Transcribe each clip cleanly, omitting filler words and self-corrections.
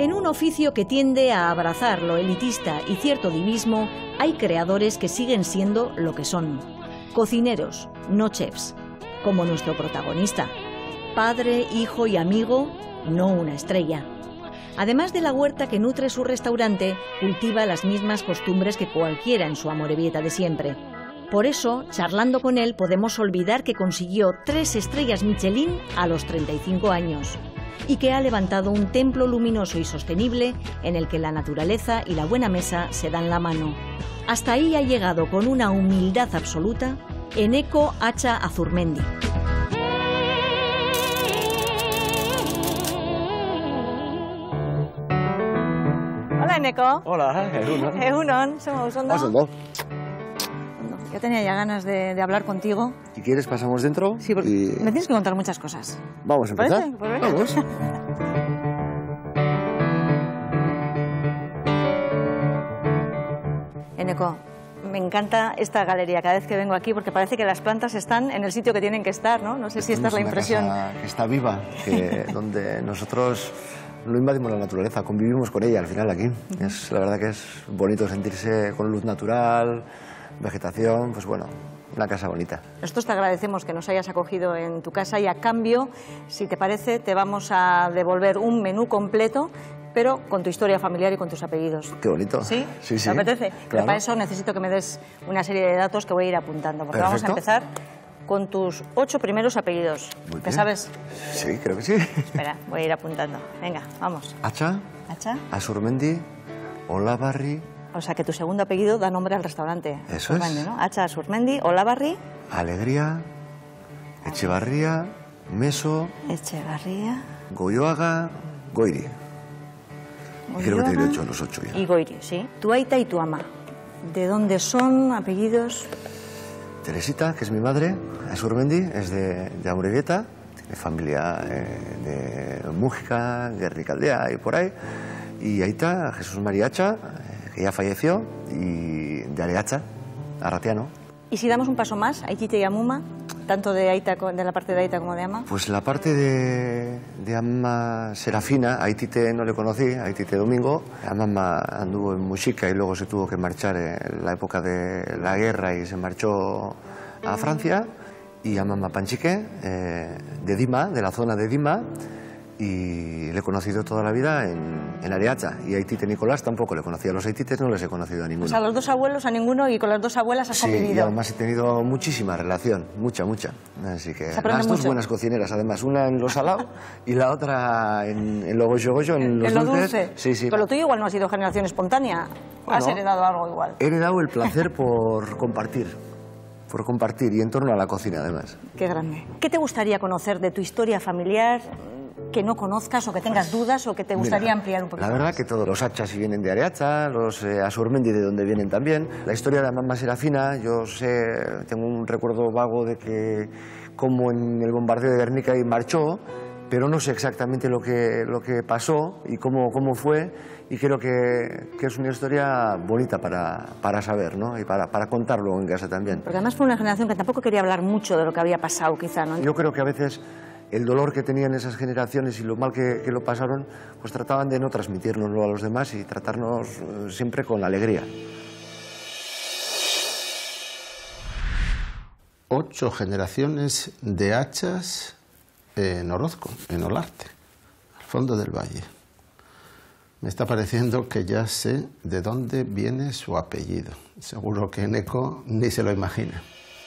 En un oficio que tiende a abrazar lo elitista y cierto divismo, hay creadores que siguen siendo lo que son. Cocineros, no chefs, como nuestro protagonista. Padre, hijo y amigo, no una estrella. Además de la huerta que nutre su restaurante, cultiva las mismas costumbres que cualquiera en su amorebieta de siempre. Por eso, charlando con él, podemos olvidar que consiguió 3 estrellas Michelin a los 35 años y que ha levantado un templo luminoso y sostenible en el que la naturaleza y la buena mesa se dan la mano. Hasta ahí ha llegado con una humildad absoluta Eneko Atxa Azurmendi. Hola, Eneko. Hola, Egunon. Egunon, somos Ondo. Ya tenía ya ganas de hablar contigo. Si quieres pasamos dentro. Sí, porque y... me tienes que contar muchas cosas. Vamos a empezar. Pues venga. Vamos. Eneko, me encanta esta galería cada vez que vengo aquí porque parece que las plantas están en el sitio que tienen que estar, ¿no? No sé si esta es la impresión. Casa que está viva, donde nosotros no invadimos la naturaleza, convivimos con ella al final aquí. La verdad que es bonito sentirse con luz natural, vegetación, pues bueno, una casa bonita. Nosotros te agradecemos que nos hayas acogido en tu casa y a cambio, si te parece, te vamos a devolver un menú completo, pero con tu historia familiar y con tus apellidos. Qué bonito. ¿Sí? Sí, sí. ¿Te apetece? Claro. Pero para eso necesito que me des una serie de datos que voy a ir apuntando, porque Perfecto. vamos a empezar con tus 8 primeros apellidos. Muy ¿Te bien. sabes? Sí, creo que sí. Espera, voy a ir apuntando. Venga, vamos. Atxa, Atxa. Azurmendi, Olabarri, O sea, que tu segundo apellido da nombre al restaurante. Eso Azurmendi, es. ¿no? Atxa Azurmendi, Olabarri, Alegría, Etxebarria, Meso, Echevarría, Goioaga, Goiri. Y creo que te he hecho los 8 ya. y Goiri, sí. Tu aita y tu ama. ¿De dónde son? ¿Apellidos? Teresita, que es mi madre, Azurmendi, es de Amorebieta, tiene familia de Mújica, Gernikaldea y por ahí. Y Aita, Jesús María Atxa, que ya falleció, y de Areatza, Arratiano. Y si damos un paso más, Aitite y Amuma, tanto de Aita, de la parte de Aita como de Ama. Pues la parte de Ama Serafina, a Aitite no le conocí, a Aitite Domingo. Amama anduvo en Muxica y luego se tuvo que marchar en la época de la guerra y se marchó a Francia. Y Amama Panchique, de Dima, de la zona de Dima. Y le he conocido toda la vida en Areatza. Y a Aitite Nicolás tampoco le conocía. A los Aitites no les he conocido a ninguno. O sea, a los 2 abuelos a ninguno y con las 2 abuelas has Sí, y convivido. además he tenido muchísima relación, mucha. Así que Se aprende las 2 mucho. buenas cocineras, además, una en lo salado y la otra en lo goyo, en los En lo dulces. dulce. Sí, sí. Pero lo tuyo igual no ha sido generación espontánea. Bueno, Has heredado algo igual. He heredado el placer por compartir y en torno a la cocina, además. Qué grande. ¿Qué te gustaría conocer de tu historia familiar que no conozcas o que tengas dudas o que te gustaría Mira, ampliar un poquito La verdad más? que todos los Atxas vienen de Areatza, los Azurmendi de donde vienen también. La historia de la mamá Serafina, yo tengo un recuerdo vago de que como en el bombardeo de Guernica y marchó, pero no sé exactamente lo que pasó y cómo fue, y creo que es una historia bonita para saber, ¿no? Y para contarlo en casa también. Porque además fue una generación que tampoco quería hablar mucho de lo que había pasado, quizá, ¿no? Yo creo que a veces el dolor que tenían esas generaciones y lo mal que lo pasaron, pues trataban de no transmitírnoslo a los demás y tratarnos siempre con alegría. 8 generaciones de Atxas en Orozco, en Olarte, al fondo del valle. Me está pareciendo que ya sé de dónde viene su apellido. Seguro que Eneko ni se lo imagina.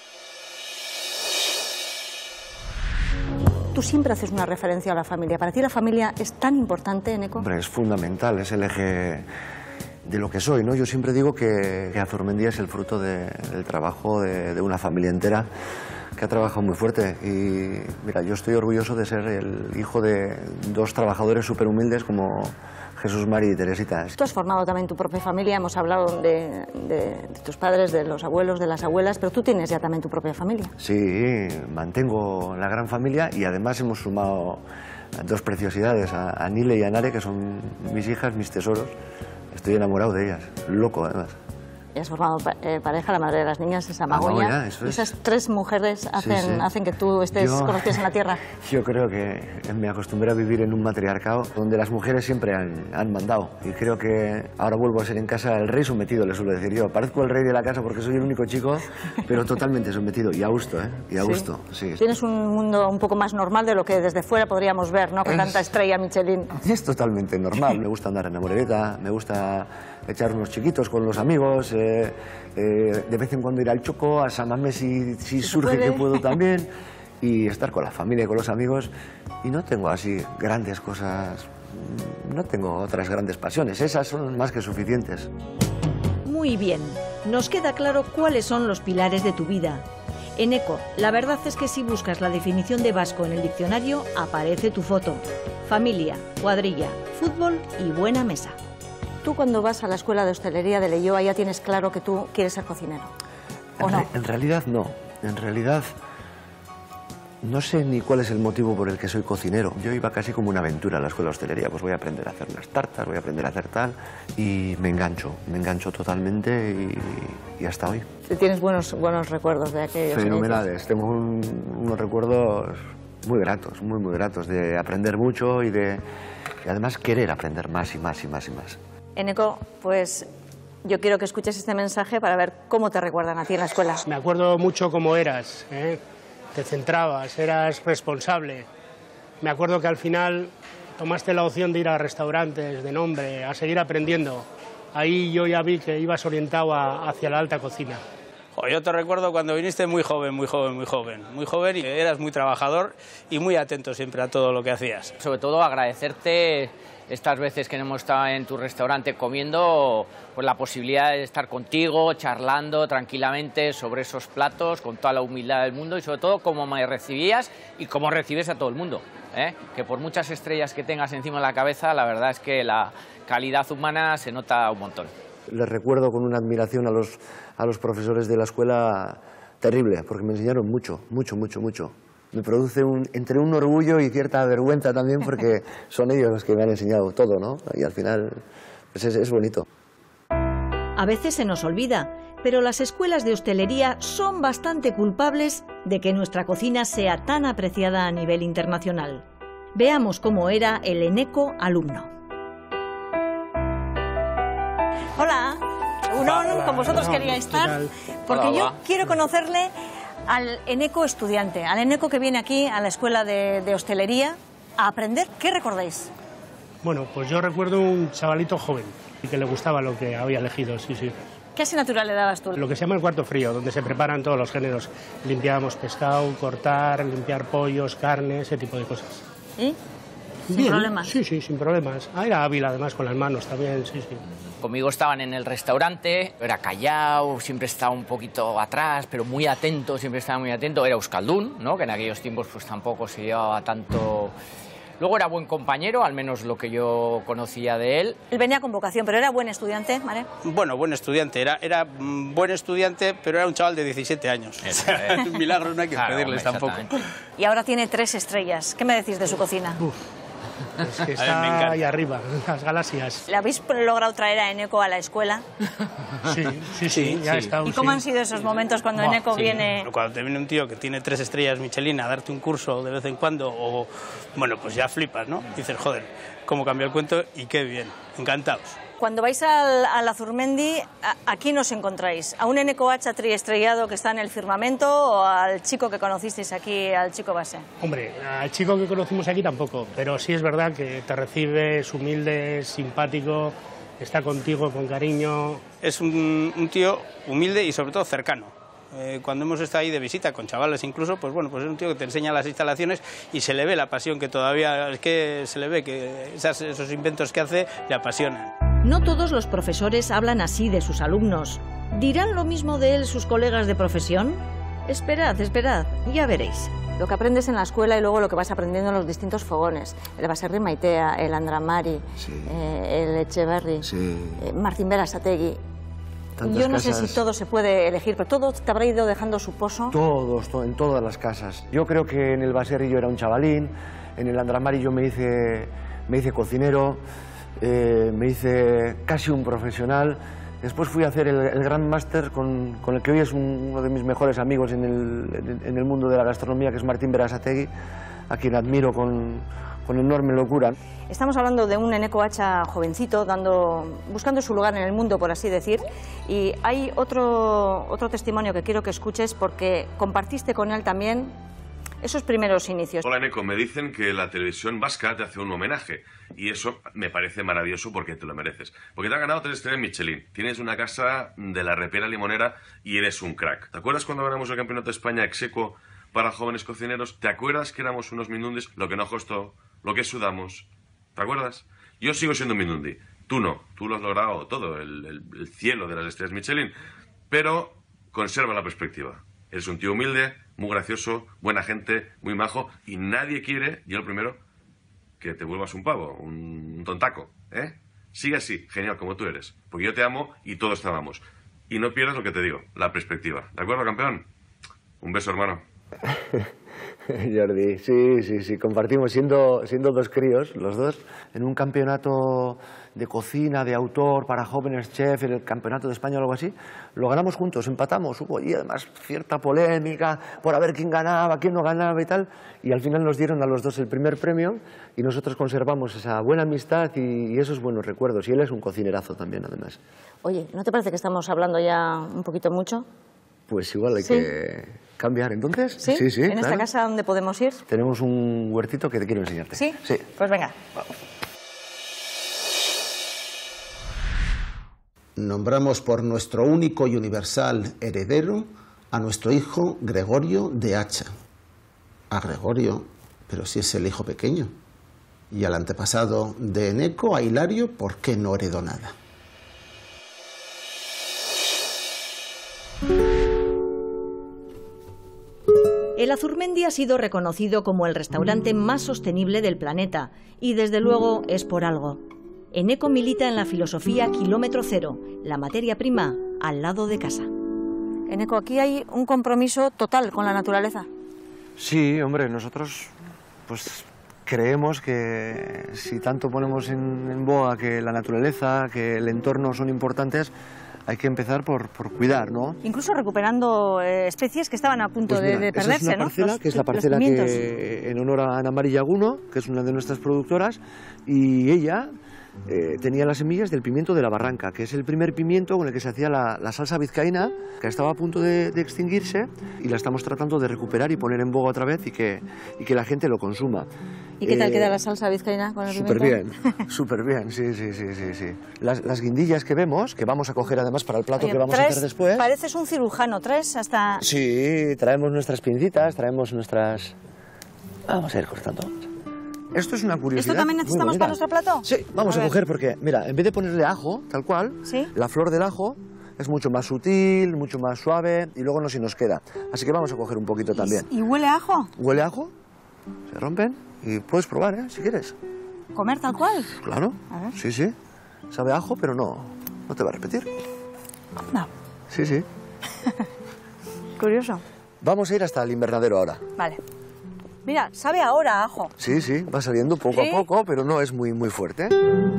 Tú siempre haces una referencia a la familia. ¿Para ti la familia es tan importante, Eneko? Hombre, es fundamental, es el eje de lo que soy, ¿no? Yo siempre digo que Azurmendi es el fruto del trabajo de una familia entera que ha trabajado muy fuerte. Y mira, yo estoy orgulloso de ser el hijo de 2 trabajadores súper humildes como Jesús Mari y Teresita. Tú has formado también tu propia familia, hemos hablado de tus padres, de los abuelos, de las abuelas, pero tú tienes ya también tu propia familia. Sí, mantengo la gran familia y además hemos sumado 2 preciosidades, a Nile y a Nare, que son mis hijas, mis tesoros. Estoy enamorado de ellas, loco además. y has formado pareja, la madre de las niñas es Amagoya. Amagoya, eso es. Esas tres mujeres hacen que tú estés con los pies en la tierra. Yo creo que me acostumbré a vivir en un matriarcado donde las mujeres siempre han mandado. Y creo que ahora vuelvo a ser en casa el rey sometido, le suelo decir yo. Parezco el rey de la casa porque soy el único chico, pero totalmente sometido. Y a gusto, ¿eh? Y a gusto, sí. Tienes un mundo un poco más normal de lo que desde fuera podríamos ver, ¿no? Con tanta estrella Michelin. Es totalmente normal. Me gusta andar en la morereta, me gusta echar unos chiquitos con los amigos, de vez en cuando ir al Choco, a San Mamés si surge que puedo también, y estar con la familia y con los amigos. Y no tengo así grandes cosas, no tengo otras grandes pasiones, esas son más que suficientes. Muy bien, nos queda claro cuáles son los pilares de tu vida. Eneko, la verdad es que si buscas la definición de vasco en el diccionario, aparece tu foto. Familia, cuadrilla, fútbol y buena mesa. Tú cuando vas a la escuela de hostelería de Leioa ya tienes claro que tú quieres ser cocinero, ¿o no? En realidad no, en realidad no sé ni cuál es el motivo por el que soy cocinero. Yo iba casi como una aventura a la escuela de hostelería, pues voy a aprender a hacer unas tartas, voy a aprender a hacer tal, y me engancho totalmente y hasta hoy. Tienes buenos recuerdos de aquellos Fenomenales, tengo unos recuerdos muy gratos, muy gratos, de aprender mucho y además querer aprender más y más y más y más. Eneko, pues yo quiero que escuches este mensaje para ver cómo te recuerdan a ti en la escuela. Me acuerdo mucho cómo eras, ¿eh? Te centrabas, eras responsable. Me acuerdo que al final tomaste la opción de ir a restaurantes de nombre, a seguir aprendiendo. Ahí yo ya vi que ibas orientado hacia la alta cocina. Yo te recuerdo cuando viniste muy joven y eras muy trabajador y muy atento siempre a todo lo que hacías. Sobre todo agradecerte estas veces que hemos estado en tu restaurante comiendo, pues la posibilidad de estar contigo, charlando tranquilamente sobre esos platos, con toda la humildad del mundo y sobre todo cómo me recibías y cómo recibes a todo el mundo, ¿eh? Que por muchas estrellas que tengas encima de la cabeza, la verdad es que la calidad humana se nota un montón. Les recuerdo con una admiración a los profesores de la escuela terrible, porque me enseñaron mucho. Me produce entre un orgullo y cierta vergüenza también, porque son ellos los que me han enseñado todo, ¿no? Y al final, pues es bonito. A veces se nos olvida, pero las escuelas de hostelería son bastante culpables de que nuestra cocina sea tan apreciada a nivel internacional. Veamos cómo era el Eneko alumno. Hola, con vosotros quería estar, porque yo quiero conocerle al Eneko estudiante, al Eneko que viene aquí a la escuela de hostelería a aprender. ¿Qué recordáis? Bueno, pues yo recuerdo un chavalito joven y que le gustaba lo que había elegido, sí. ¿Qué asignatura le dabas tú? Lo que se llama el cuarto frío, donde se preparan todos los géneros. Limpiábamos pescado, cortar, limpiar pollos, carne, ese tipo de cosas. ¿Y? ¿Sin problemas? Sí, sin problemas. Era hábil además con las manos también, sí. Conmigo estaban en el restaurante, era callado, siempre estaba un poquito atrás, pero muy atento, siempre estaba muy atento. Era euskaldun, ¿no? Que en aquellos tiempos pues tampoco se llevaba tanto. Luego era buen compañero, al menos lo que yo conocía de él. Él venía con vocación, pero era buen estudiante, ¿vale? Bueno, buen estudiante, era buen estudiante, pero era un chaval de 17 años. Milagros no hay que pedirles tampoco. Y ahora tiene 3 estrellas. ¿Qué me decís de su cocina? Es que está ahí arriba, en las galaxias. ¿Le habéis logrado traer a Eneko a la escuela? Sí, ya está. ¿Y cómo han sido esos momentos cuando Eneko viene? Cuando te viene un tío que tiene 3 estrellas Michelin a darte un curso de vez en cuando, o bueno, pues ya flipas, ¿no? Dices, joder, cómo cambió el cuento y qué bien, encantados. Cuando vais a Azurmendi, ¿a quién os encontráis? ¿A un Eneko Hacha triestrellado que está en el firmamento o al chico que conocisteis aquí, al chico base? Hombre, al chico que conocimos aquí tampoco, pero sí es verdad que te recibe, es humilde, es simpático, está contigo con cariño. Es un tío humilde y sobre todo cercano. Cuando hemos estado ahí de visita con chavales incluso, pues bueno, pues es un tío que te enseña las instalaciones y se le ve la pasión que todavía, es que se le ve que esos inventos que hace le apasionan. No todos los profesores hablan así de sus alumnos. ¿Dirán lo mismo de él sus colegas de profesión? Esperad, ya veréis. Lo que aprendes en la escuela y luego lo que vas aprendiendo en los distintos fogones. El Baserri Maitea, el Andramari, el Echeverri, Martín Berasategui. Yo no sé si todo se puede elegir, pero todo te habrá ido dejando su pozo. En todas las casas. Yo creo que en el Baserri yo era un chavalín, en el Andramari yo me hice cocinero, me hice casi un profesional, Después fui a hacer el Grand Master con el que hoy es uno de mis mejores amigos en el mundo de la gastronomía, que es Martín Berasategui, a quien admiro con enorme locura. Estamos hablando de un Eneko Acha jovencito, buscando su lugar en el mundo, por así decir, y hay otro testimonio que quiero que escuches porque compartiste con él también esos primeros inicios. Hola Eneko, me dicen que la televisión vasca te hace un homenaje y eso me parece maravilloso porque te lo mereces. Porque te has ganado 3 estrellas Michelin, tienes una casa de la Repera Limonera y eres un crack. ¿Te acuerdas cuando ganamos el Campeonato de España exequo para jóvenes cocineros? ¿Te acuerdas que éramos unos mindundis? Lo que nos costó, lo que sudamos. ¿Te acuerdas? Yo sigo siendo un mindundi. Tú no. Tú lo has logrado todo, el cielo de las estrellas Michelin. Pero conserva la perspectiva. Eres un tío humilde, muy gracioso, buena gente, muy majo. Y nadie quiere, yo el primero, que te vuelvas un pavo, un tontaco. Sigue así, genial, como tú eres. Porque yo te amo y todos te amamos. Y no pierdas lo que te digo, la perspectiva. ¿De acuerdo, campeón? Un beso, hermano. Jordi, sí, compartimos siendo 2 críos, los dos, en un campeonato de cocina, de autor para jóvenes chefs, el campeonato de España o algo así, lo ganamos juntos, empatamos, hubo y además cierta polémica por a ver quién ganaba, quién no ganaba y tal, y al final nos dieron a los dos el primer premio y nosotros conservamos esa buena amistad y esos buenos recuerdos, y él es un cocinerazo también además. Oye, ¿no te parece que estamos hablando ya un poquito mucho? Pues igual hay que cambiar, entonces. Sí, ¿En claro. Esta casa dónde podemos ir? Tenemos un huertito que te quiero enseñarte. ¿Sí? Sí. Pues venga. Nombramos por nuestro único y universal heredero a nuestro hijo Gregorio de Acha. A Gregorio, pero si es el hijo pequeño. Y al antepasado de Eneko, a Hilario, ¿por qué no heredó nada? El Azurmendi ha sido reconocido como el restaurante más sostenible del planeta y desde luego es por algo. Eneko milita en la filosofía kilómetro cero, la materia prima al lado de casa. Eneko, aquí hay un compromiso total con la naturaleza. Sí, hombre, nosotros pues creemos que si tanto ponemos en boga que la naturaleza, que el entorno son importantes, hay que empezar por cuidar, ¿no? Incluso recuperando especies que estaban a punto pues mira, de perderse, esa es una parcela, ¿no? Que es la parcela que, en honor a Ana María Yaguno, que es una de nuestras productoras, y ella tenía las semillas del pimiento de la Barranca, que es el primer pimiento con el que se hacía la salsa vizcaína, que estaba a punto de extinguirse, y la estamos tratando de recuperar y poner en boga otra vez y que la gente lo consuma. ¿Y qué tal queda la salsa vizcaína con el pimiento? Súper bien, sí. Las guindillas que vemos, que vamos a coger además para el plato que vamos a hacer después. Pareces un cirujano, traes hasta... Sí, traemos nuestras pincitas, traemos nuestras... Vamos a ir cortando. Esto es una curiosidad. ¿Esto también necesitamos para nuestro plato? Sí, vamos a coger porque, mira, en vez de ponerle ajo, tal cual, ¿sí? La flor del ajo es mucho más sutil, mucho más suave y luego no se nos queda. Así que vamos a coger un poquito también. ¿Y huele a ajo? ¿Huele a ajo? Se rompen y puedes probar, si quieres. ¿Comer tal cual? Claro, a ver. Sí. Sabe a ajo, pero no te va a repetir. No. Sí. Curioso. Vamos a ir hasta el invernadero ahora. Vale. Mira, sabe ahora a ajo. Sí, va saliendo poco a poco, pero no es muy fuerte.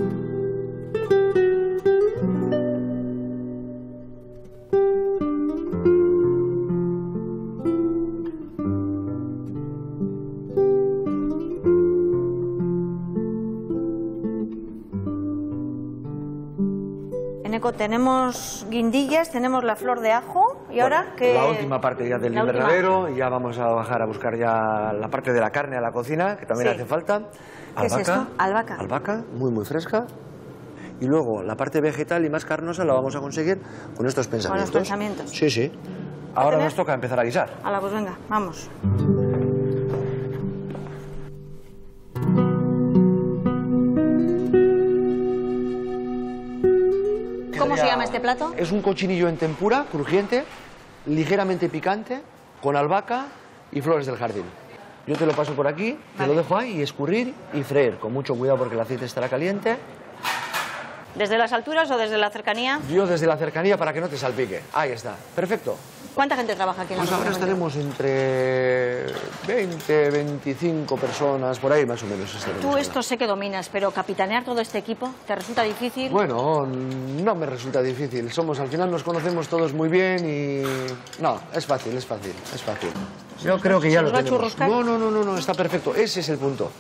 Eneko, tenemos guindillas, tenemos la flor de ajo y ahora que... La última parte ya del invernadero, y ya vamos a bajar a buscar ya la parte de la carne a la cocina, que también hace falta. ¿Qué es esto? Albahaca. Albahaca, muy fresca. Y luego la parte vegetal y más carnosa la vamos a conseguir con estos pensamientos. Con los pensamientos. Sí. Ahora nos toca empezar a guisar. Hala, pues venga, vamos. ¿Cómo se llama este plato? Es un cochinillo en tempura, crujiente, ligeramente picante, con albahaca y flores del jardín. Yo te lo paso por aquí, te lo dejo ahí y escurrir y freír, con mucho cuidado porque el aceite estará caliente. ¿Desde las alturas o desde la cercanía? Yo desde la cercanía para que no te salpique. Ahí está, perfecto. ¿Cuánta gente trabaja aquí en la Pues ahora estaremos entre 20, 25 personas, por ahí más o menos estaremos. Tú esto sé que dominas, pero capitanear todo este equipo, ¿te resulta difícil? Bueno, no me resulta difícil. Al final nos conocemos todos muy bien y... No, es fácil. Yo creo que ya lo tenemos. No, está perfecto. Ese es el punto.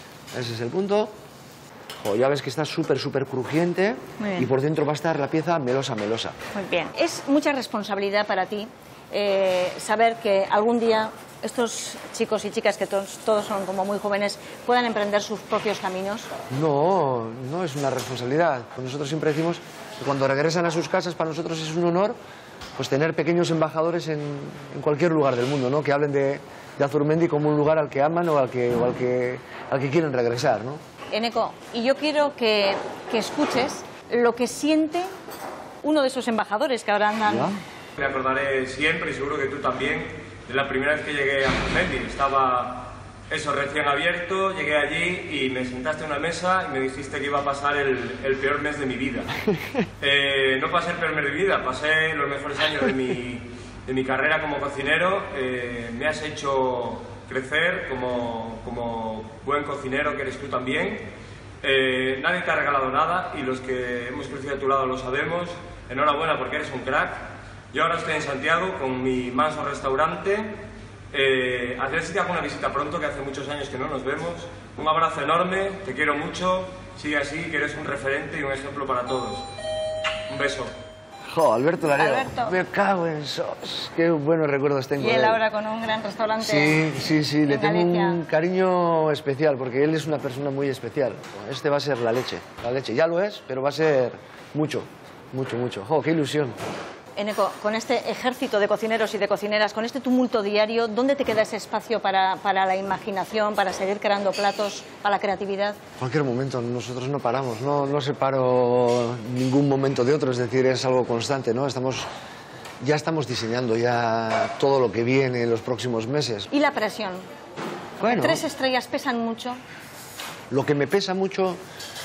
Ya ves que está súper crujiente y por dentro va a estar la pieza melosa. Muy bien. Es mucha responsabilidad para ti saber que algún día estos chicos y chicas, que todos son como muy jóvenes, puedan emprender sus propios caminos. No es una responsabilidad. Nosotros siempre decimos que cuando regresan a sus casas, para nosotros es un honor pues tener pequeños embajadores en cualquier lugar del mundo, ¿no? Que hablen de Azurmendi como un lugar al que aman o al que quieren regresar, ¿no? Eneko, y yo quiero que escuches lo que siente uno de esos embajadores que ahora andan... ¿Ya? Me acordaré siempre, y seguro que tú también, de la primera vez que llegué a Azurmendi. Estaba recién abierto, llegué allí y me sentaste en una mesa y me dijiste que iba a pasar el peor mes de mi vida. No pasé el peor mes de mi vida, pasé los mejores años de mi carrera como cocinero. Me has hecho crecer como buen cocinero que eres tú también. Nadie te ha regalado nada y los que hemos crecido a tu lado lo sabemos. Enhorabuena porque eres un crack. Yo ahora estoy en Santiago con mi manso restaurante. A ver si te hago una visita pronto, que hace muchos años que no nos vemos. Un abrazo enorme, te quiero mucho. Sigue así, que eres un referente y un ejemplo para todos. Un beso. Jo, Alberto Laredo. Alberto. Me cago en sos. Qué buenos recuerdos tengo. Y él ahora con un gran restaurante. Sí, le tengo un cariño especial porque él es una persona muy especial. Este va a ser la leche. Ya lo es, pero va a ser mucho. Jo, qué ilusión. Eneko, con este ejército de cocineros y de cocineras, con este tumulto diario, ¿dónde te queda ese espacio para la imaginación, para seguir creando platos, para la creatividad? En cualquier momento, nosotros no paramos, no separo ningún momento de otro, es decir, es algo constante, ¿no? Ya estamos diseñando ya todo lo que viene en los próximos meses. ¿Y la presión? Bueno, 3 estrellas pesan mucho. Lo que me pesa mucho,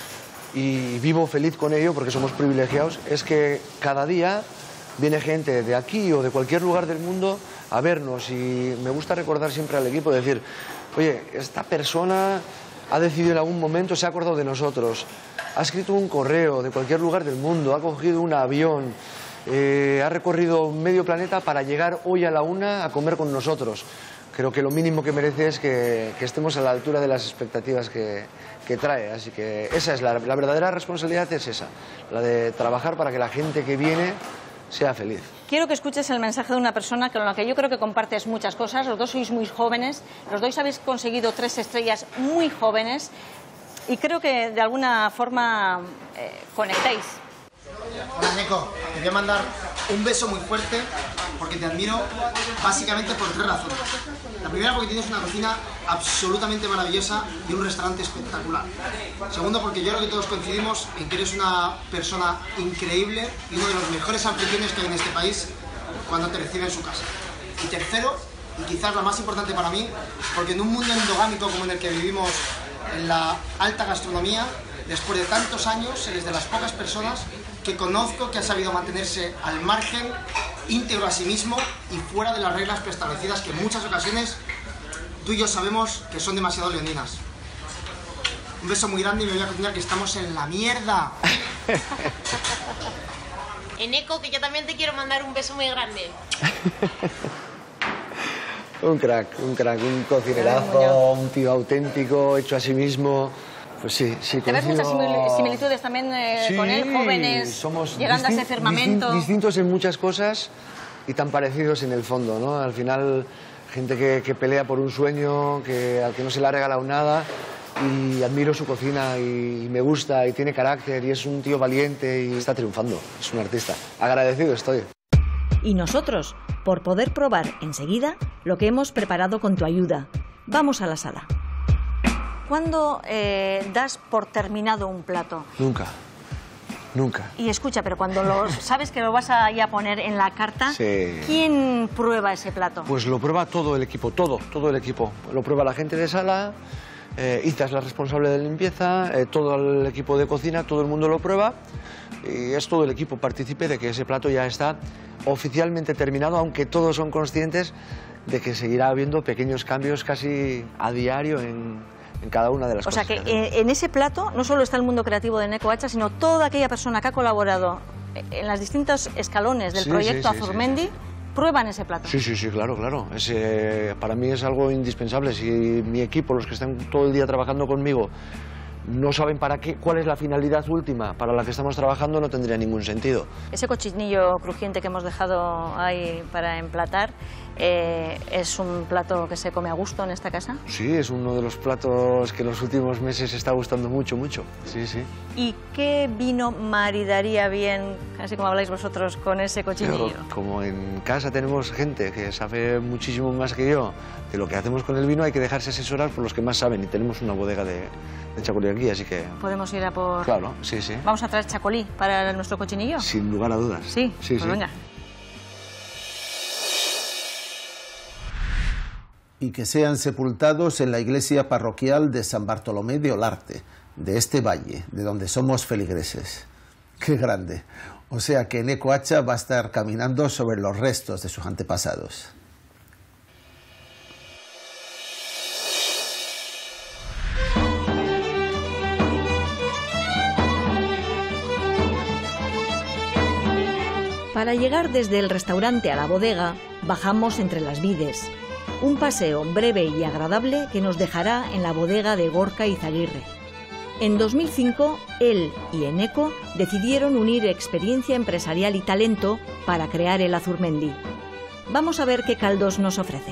y vivo feliz con ello porque somos privilegiados, es que cada día viene gente de aquí o de cualquier lugar del mundo a vernos y me gusta recordar siempre al equipo, decir, oye, esta persona ha decidido en algún momento, se ha acordado de nosotros, ha escrito un correo de cualquier lugar del mundo, ha cogido un avión, ha recorrido medio planeta para llegar hoy a la 1 a comer con nosotros. Creo que lo mínimo que merece es que estemos a la altura de las expectativas que trae, así que esa es la verdadera responsabilidad, es esa, la de trabajar para que la gente que viene sea feliz. Quiero que escuches el mensaje de una persona con la que yo creo que compartes muchas cosas. Los dos sois muy jóvenes, los dos habéis conseguido 3 estrellas muy jóvenes y creo que de alguna forma conectáis. Hola Eneko, te voy a mandar un beso muy fuerte porque te admiro básicamente por 3 razones. La primera, porque tienes una cocina absolutamente maravillosa y un restaurante espectacular. Segundo, porque yo creo que todos coincidimos en que eres una persona increíble y uno de los mejores anfitriones que hay en este país cuando te recibe en su casa. Y tercero, y quizás la más importante para mí, porque en un mundo endogámico como en el que vivimos en la alta gastronomía, después de tantos años eres de las pocas personas que conozco que ha sabido mantenerse al margen, íntegro a sí mismo y fuera de las reglas preestablecidas que en muchas ocasiones tú y yo sabemos que son demasiado leoninas. Un beso muy grande y me voy a cocinar que estamos en la mierda. Eneko, que yo también te quiero mandar un beso muy grande. Un crack, un cocinerazo, un tío auténtico, hecho a sí mismo. Pues sí. ¿Te ves muchas similitudes también con él, jóvenes, somos llegando a ese firmamento? Distintos en muchas cosas y tan parecidos en el fondo, ¿no? Al final, gente que pelea por un sueño, al que no se le ha regalado nada, y admiro su cocina y me gusta y tiene carácter y es un tío valiente y está triunfando, es un artista. Agradecido estoy. Y nosotros, por poder probar enseguida lo que hemos preparado con tu ayuda. Vamos a la sala. ¿Cuándo das por terminado un plato? Nunca. Y escucha, pero cuando sabes que lo vas a ya poner en la carta, sí. ¿Quién prueba ese plato? Pues lo prueba todo el equipo, todo el equipo. Lo prueba la gente de sala, Iza es la responsable de limpieza, todo el equipo de cocina, todo el mundo lo prueba y es todo el equipo partícipe de que ese plato ya está oficialmente terminado, aunque todos son conscientes de que seguirá habiendo pequeños cambios casi a diario en cada una de las cosas. O sea que en ese plato no solo está el mundo creativo de Eneko Hacha, sino toda aquella persona que ha colaborado en los distintos escalones del proyecto Azurmendi. ¿Prueban ese plato? Sí, claro. Para mí es algo indispensable. Si mi equipo, los que están todo el día trabajando conmigo, no saben para qué, cuál es la finalidad última para la que estamos trabajando, no tendría ningún sentido. Ese cochinillo crujiente que hemos dejado ahí para emplatar, ¿es un plato que se come a gusto en esta casa? Sí, es uno de los platos que en los últimos meses está gustando mucho. Sí. ¿Y qué vino maridaría bien, así como habláis vosotros, con ese cochinillo? Pero como en casa tenemos gente que sabe muchísimo más que yo de lo que hacemos con el vino, hay que dejarse asesorar por los que más saben, y tenemos una bodega de chacolí aquí, así que... ¿Podemos ir a por...? Claro, sí. ¿Vamos a traer chacolí para nuestro cochinillo? Sin lugar a dudas. Sí, pues venga. Y que sean sepultados en la iglesia parroquial de San Bartolomé de Olarte, de este valle, de donde somos feligreses. ¡Qué grande! O sea que Eneko Hacha va a estar caminando sobre los restos de sus antepasados. Para llegar desde el restaurante a la bodega, bajamos entre las vides. Un paseo breve y agradable que nos dejará en la bodega de Gorka Izaguirre. En 2005, él y Eneko decidieron unir experiencia empresarial y talento para crear el Azurmendi. Vamos a ver qué caldos nos ofrece.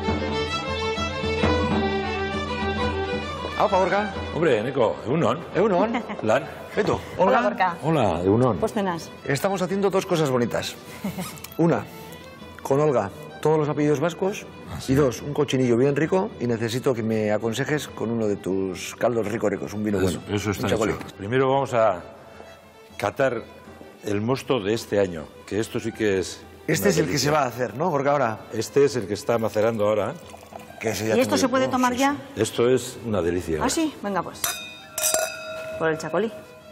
Aupa, Gorka. Hombre, Eneko, egunon. Egunon. Lan. Beto. Hola, Gorka. Hola, egunon. Pues cenas. Estamos haciendo dos cosas bonitas. Una, con Olga, todos los apellidos vascos. Y dos, un cochinillo bien rico, y necesito que me aconsejes con uno de tus caldos ricos, un vino bueno. Eso está un chacolí. hecho. Primero vamos a catar el mosto de este año, que esto sí que es... Este es el que se va a hacer, ¿no? Porque ahora... Este es el que está macerando ahora. ¿Y esto se puede tomar ya? Esto es una delicia. ¿Ah, sí? Venga, pues. Por el chacolí.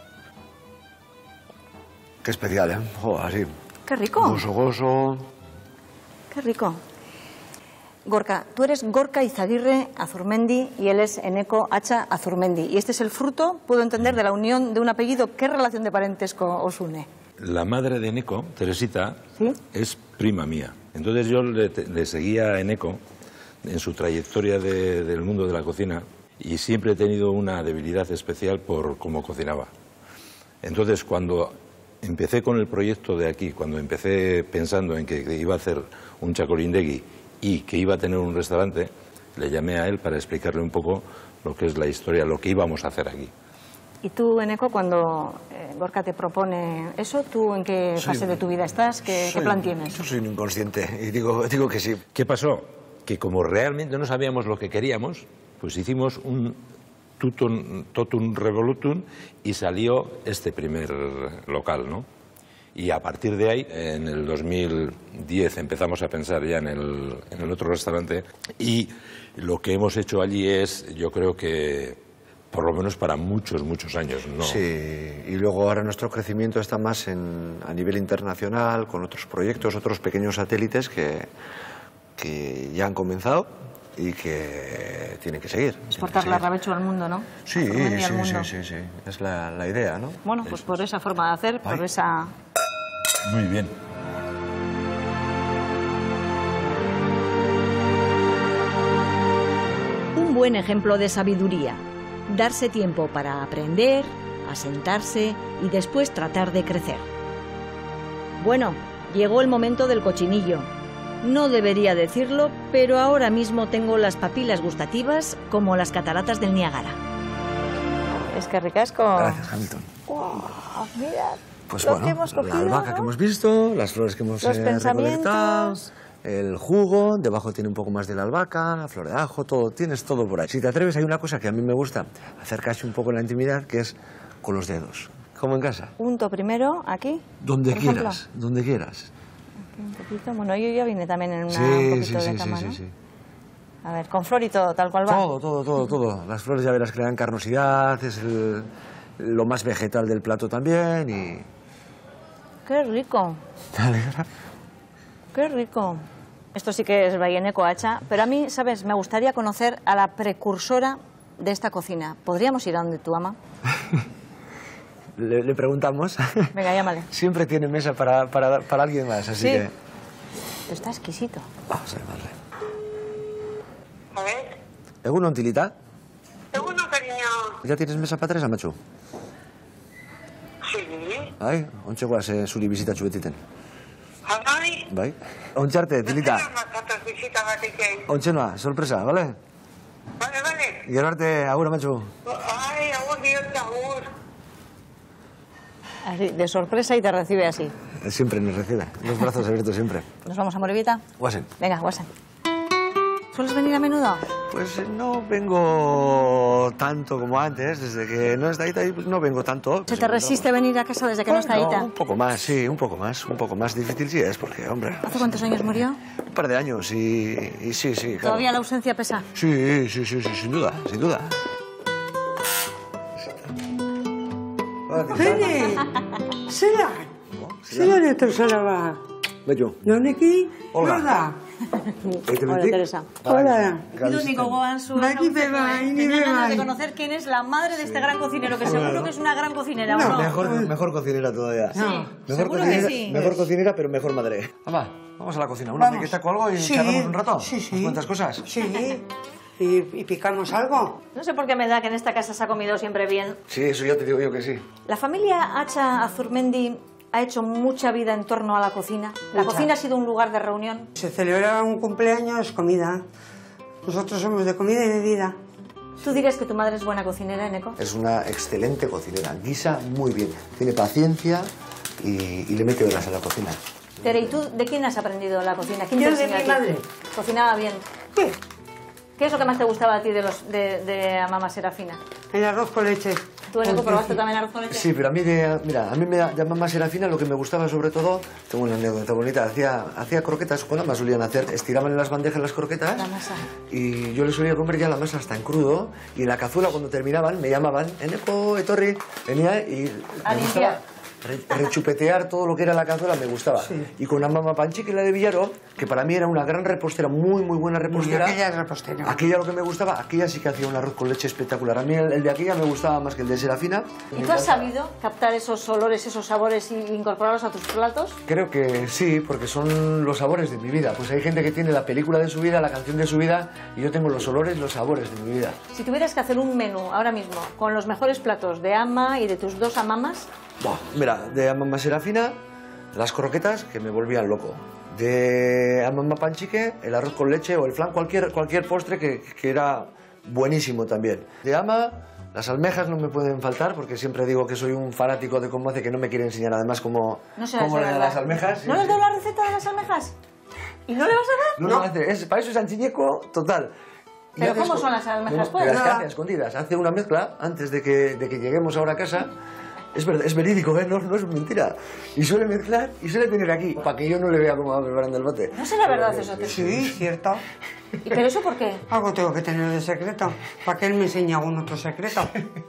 Qué especial, ¿eh? Joder, así. Qué rico. Gozo. Qué rico. Gorka, tú eres Gorka Izaguirre Azurmendi y él es Eneko Hacha Azurmendi. Y este es el fruto, puedo entender, de la unión de un apellido. ¿Qué relación de parentesco os une? La madre de Eneko, Teresita, ¿sí?, es prima mía. Entonces yo le seguía a Eneko en su trayectoria del mundo de la cocina y siempre he tenido una debilidad especial por cómo cocinaba. Entonces cuando empecé con el proyecto de aquí, cuando empecé pensando en que iba a hacer un chacolindegui y que iba a tener un restaurante, le llamé a él para explicarle un poco lo que es la historia, lo que íbamos a hacer aquí. Y tú, Eneko, cuando Gorka te propone eso, ¿tú en qué fase de tu vida estás? ¿Qué plan tienes? Yo soy un inconsciente y digo que sí. ¿Qué pasó? Que como realmente no sabíamos lo que queríamos, pues hicimos un totum revolutum y salió este primer local, ¿no? Y a partir de ahí, en el 2010, empezamos a pensar ya en el otro restaurante y lo que hemos hecho allí es, yo creo que, por lo menos para muchos años, ¿no? Sí, y luego ahora nuestro crecimiento está más a nivel internacional, con otros proyectos, otros pequeños satélites que ya han comenzado y que tienen que seguir. Exportar la Rabecho al mundo, ¿no? Sí, es la idea, ¿no? Bueno, pues por esa forma de hacer, por esa... Muy bien. Un buen ejemplo de sabiduría. Darse tiempo para aprender, asentarse y después tratar de crecer. Bueno, llegó el momento del cochinillo. No debería decirlo, pero ahora mismo tengo las papilas gustativas como las cataratas del Niágara. Es que ricasco. Gracias, Hamilton. Wow, mira. Pues lo bueno, que hemos cogido, la albahaca, ¿no?, que hemos visto, las flores que hemos recolectado, el jugo, debajo tiene un poco más de la albahaca, la flor de ajo, todo, tienes todo por ahí. Si te atreves, hay una cosa que a mí me gusta hacer casi un poco en la intimidad, que es con los dedos, como en casa. Punto primero, aquí. Donde quieras, donde quieras. Aquí un poquito, bueno, yo ya vine también en un poquito de cama, ¿no? Sí. A ver, con flor y todo, tal cual va. Todo. Las flores ya verás que le dan carnosidad, es lo más vegetal del plato también y... ¡Qué rico! ¿Te alegra? ¡Qué rico! Esto sí que es Baieneco Hacha, pero a mí, ¿sabes? Me gustaría conocer a la precursora de esta cocina. ¿Podríamos ir a donde tu ama? Le preguntamos. Venga, llámale. Siempre tiene mesa para alguien más, así que... Esto está exquisito. Vamos a llamarle. A ver. ¿Egunon, Tilita? Egunon, cariño. ¿Ya tienes mesa para tres, amatxu? Sí. Bai, ontxe guaz, zuri bizita txubetiten. Bai. Bai. Ontxarte, Tilita. Zatoz bizita batik egin. Ontxe noa, sorpresa, bale? Bale. Gero arte, agur, amatxu. Ai, agur, bihotza, agur. Así, de sorpresa y te recibe así. Siempre nos recibe, los brazos abiertos siempre. ¿Nos vamos a Morevieta? Guasen. Venga, Guasen. ¿Sueles venir a menudo? Pues no vengo tanto como antes, desde que no está Aita, no vengo tanto. ¿Se te resiste venir a casa desde que no está Aita? Un poco más, sí, un poco más difícil sí es, porque, hombre... ¿Hace cuántos años murió? Un par de años y sí, claro. ¿Todavía la ausencia pesa? Sí, sin duda. Bene, zelan etortzara ba? Bello. Noneki? Olga. Hola. Hola, Teresa. Hola. Nico goan zu. Bai, bai. Tenía ganas de conocer quién es la madre de este gran cocinero, que seguro que es una gran cocinera, ¿o no? Mejor cocinera todavía. Sí, seguro que sí. Mejor cocinera, pero mejor madre. Vamos a la cocina. ¿Una piqueta o algo y charlamos un rato? Sí. ¿Nos cuentas cosas? Sí. ¿Y picamos algo? No sé por qué me da que en esta casa se ha comido siempre bien. Sí, eso ya te digo yo que sí. La familia Hacha Azurmendi ha hecho mucha vida en torno a la cocina. La cocina ha sido un lugar de reunión. Se celebra un cumpleaños, comida. Nosotros somos de comida y bebida. ¿Tú dirías que tu madre es buena cocinera, Eneco? Es una excelente cocinera, guisa muy bien, tiene paciencia y le mete horas a la cocina. Tere, ¿y tú de quién has aprendido la cocina? ¿Quién Yo te de enseñó mi a ti? madre. ¿Cocinaba bien? ¿Qué? ¿Qué es lo que más te gustaba a ti de a mamá Serafina? El arroz con leche. ¿Tú, Eneco, probaste también arroz con leche? Sí, pero a mí de mamá Serafina lo que me gustaba sobre todo, tengo una anécdota bonita, hacía croquetas, cuando más solían hacer, estiraban en las bandejas las croquetas La masa. y yo les solía comer ya la masa hasta en crudo y en la cazuela cuando terminaban me llamaban, Eneco, Etorri, venía y A me gustaba limpiar. rechupetear todo lo que era la cazuela, me gustaba. Sí. Y con la mamá Panchi, que la de Villaro, que para mí era una gran repostera, muy buena repostera. Aquella repostera. Aquella lo que me gustaba, aquella sí que hacía un arroz con leche espectacular. A mí el de aquella me gustaba más que el de Serafina. ¿Y tú has sabido captar esos olores, esos sabores y incorporarlos a tus platos? Creo que sí, porque son los sabores de mi vida. Pues hay gente que tiene la película de su vida, la canción de su vida, y yo tengo los olores, los sabores de mi vida. Si tuvieras que hacer un menú ahora mismo con los mejores platos de Ama y de tus dos amamas... Mira, de Amama Serafina, las croquetas que me volvían loco. De Amama Panchique, el arroz con leche o el flan, cualquier postre que era buenísimo también. De Ama, las almejas no me pueden faltar porque siempre digo que soy un fanático de cómo hace, que no me quiere enseñar además cómo le da las almejas. ¿No les doy la receta de las almejas? ¿Y no le vas a dar? No. Para eso es anchiñeco total. ¿Pero cómo son las almejas? Pues las hace a escondidas. Hace una mezcla antes de que lleguemos ahora a casa. Es verdad, es verídico, ¿eh? No es mentira. Y suele mezclar y suele tener aquí, para que yo no le vea cómo va preparando el bote. ¿No será verdad eso? Sí, cierto. ¿Y pero eso por qué? Algo tengo que tener de secreto, para que él me enseñe algún otro secreto.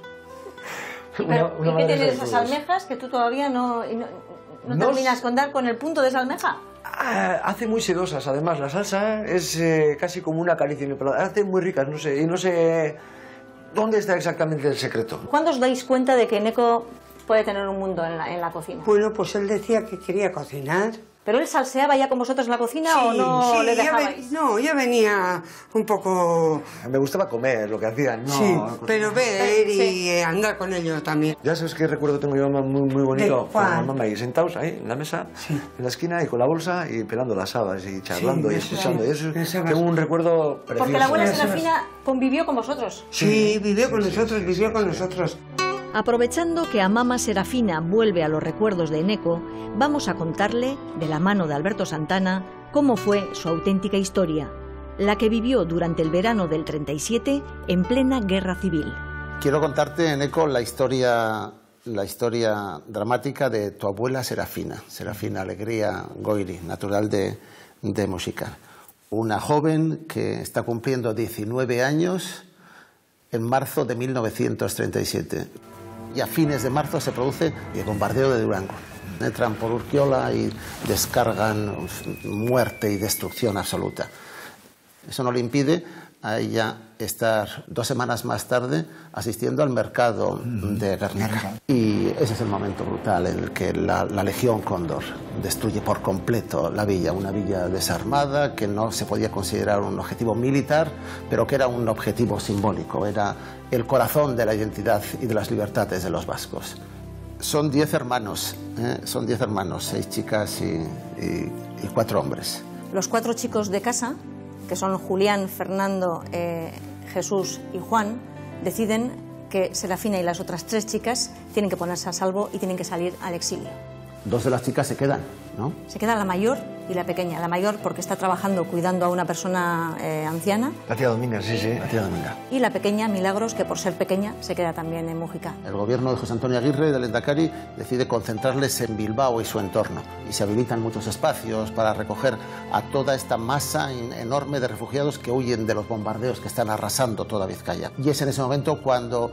¿Y qué tienen esas almejas que tú todavía no terminas con dar con el punto de esa almeja? Hace muy sedosas, además. La salsa es casi como una caricia en el paladar. Hace muy ricas, no sé dónde está exactamente el secreto. ¿Cuándo os dais cuenta de que Eneco puede tener un mundo en la cocina? Bueno, pues él decía que quería cocinar. ¿Pero él salseaba ya con vosotros en la cocina o no le dejabais? No, yo venía un poco... Me gustaba comer lo que hacían, no... Sí, pero ver y andar con ellos también. Ya sabes qué recuerdo tengo yo muy bonito. Con la mamá ahí sentados ahí en la mesa, en la esquina y con la bolsa y pelando las habas y charlando y escuchando. Y eso tengo un recuerdo precioso. Porque la abuela Serafina convivió con vosotros. Sí, vivió con nosotros. Aprovechando que Amama Serafina vuelve a los recuerdos de Eneco, vamos a contarle, de la mano de Alberto Santana, cómo fue su auténtica historia, la que vivió durante el verano del 37 en plena guerra civil. Quiero contarte, Eneco, la historia dramática de tu abuela Serafina Alegría Goiri, natural de Muxica. una joven que está cumpliendo 19 años en marzo de 1937. Y a fines de marzo se produce el bombardeo de Durango. Entran por Urquiola y descargan muerte y destrucción absoluta. Eso no le impide a ella estar 2 semanas más tarde asistiendo al mercado de Guernica. Y ese es el momento brutal en el que la Legión Cóndor destruye por completo la villa, una villa desarmada que no se podía considerar un objetivo militar, pero que era un objetivo simbólico, era el corazón de la identidad y de las libertades de los vascos. Son 10 hermanos, 6 chicas y 4 hombres. Los 4 chicos de casa, que son Julián, Fernando, Jesús y Juan, deciden que Serafina y las otras 3 chicas tienen que ponerse a salvo y tienen que salir al exilio. 2 de las chicas se quedan, ¿no? Se queda la mayor y la pequeña. La mayor porque está trabajando cuidando a una persona anciana. La tía Dominga, sí, sí. La tía Dominga. Y la pequeña, Milagros, que por ser pequeña se queda también en Mújica. El gobierno de José Antonio Aguirre, del Lehendakari, decide concentrarles en Bilbao y su entorno. Y se habilitan muchos espacios para recoger a toda esta masa enorme de refugiados que huyen de los bombardeos que están arrasando toda Vizcaya. Y es en ese momento cuando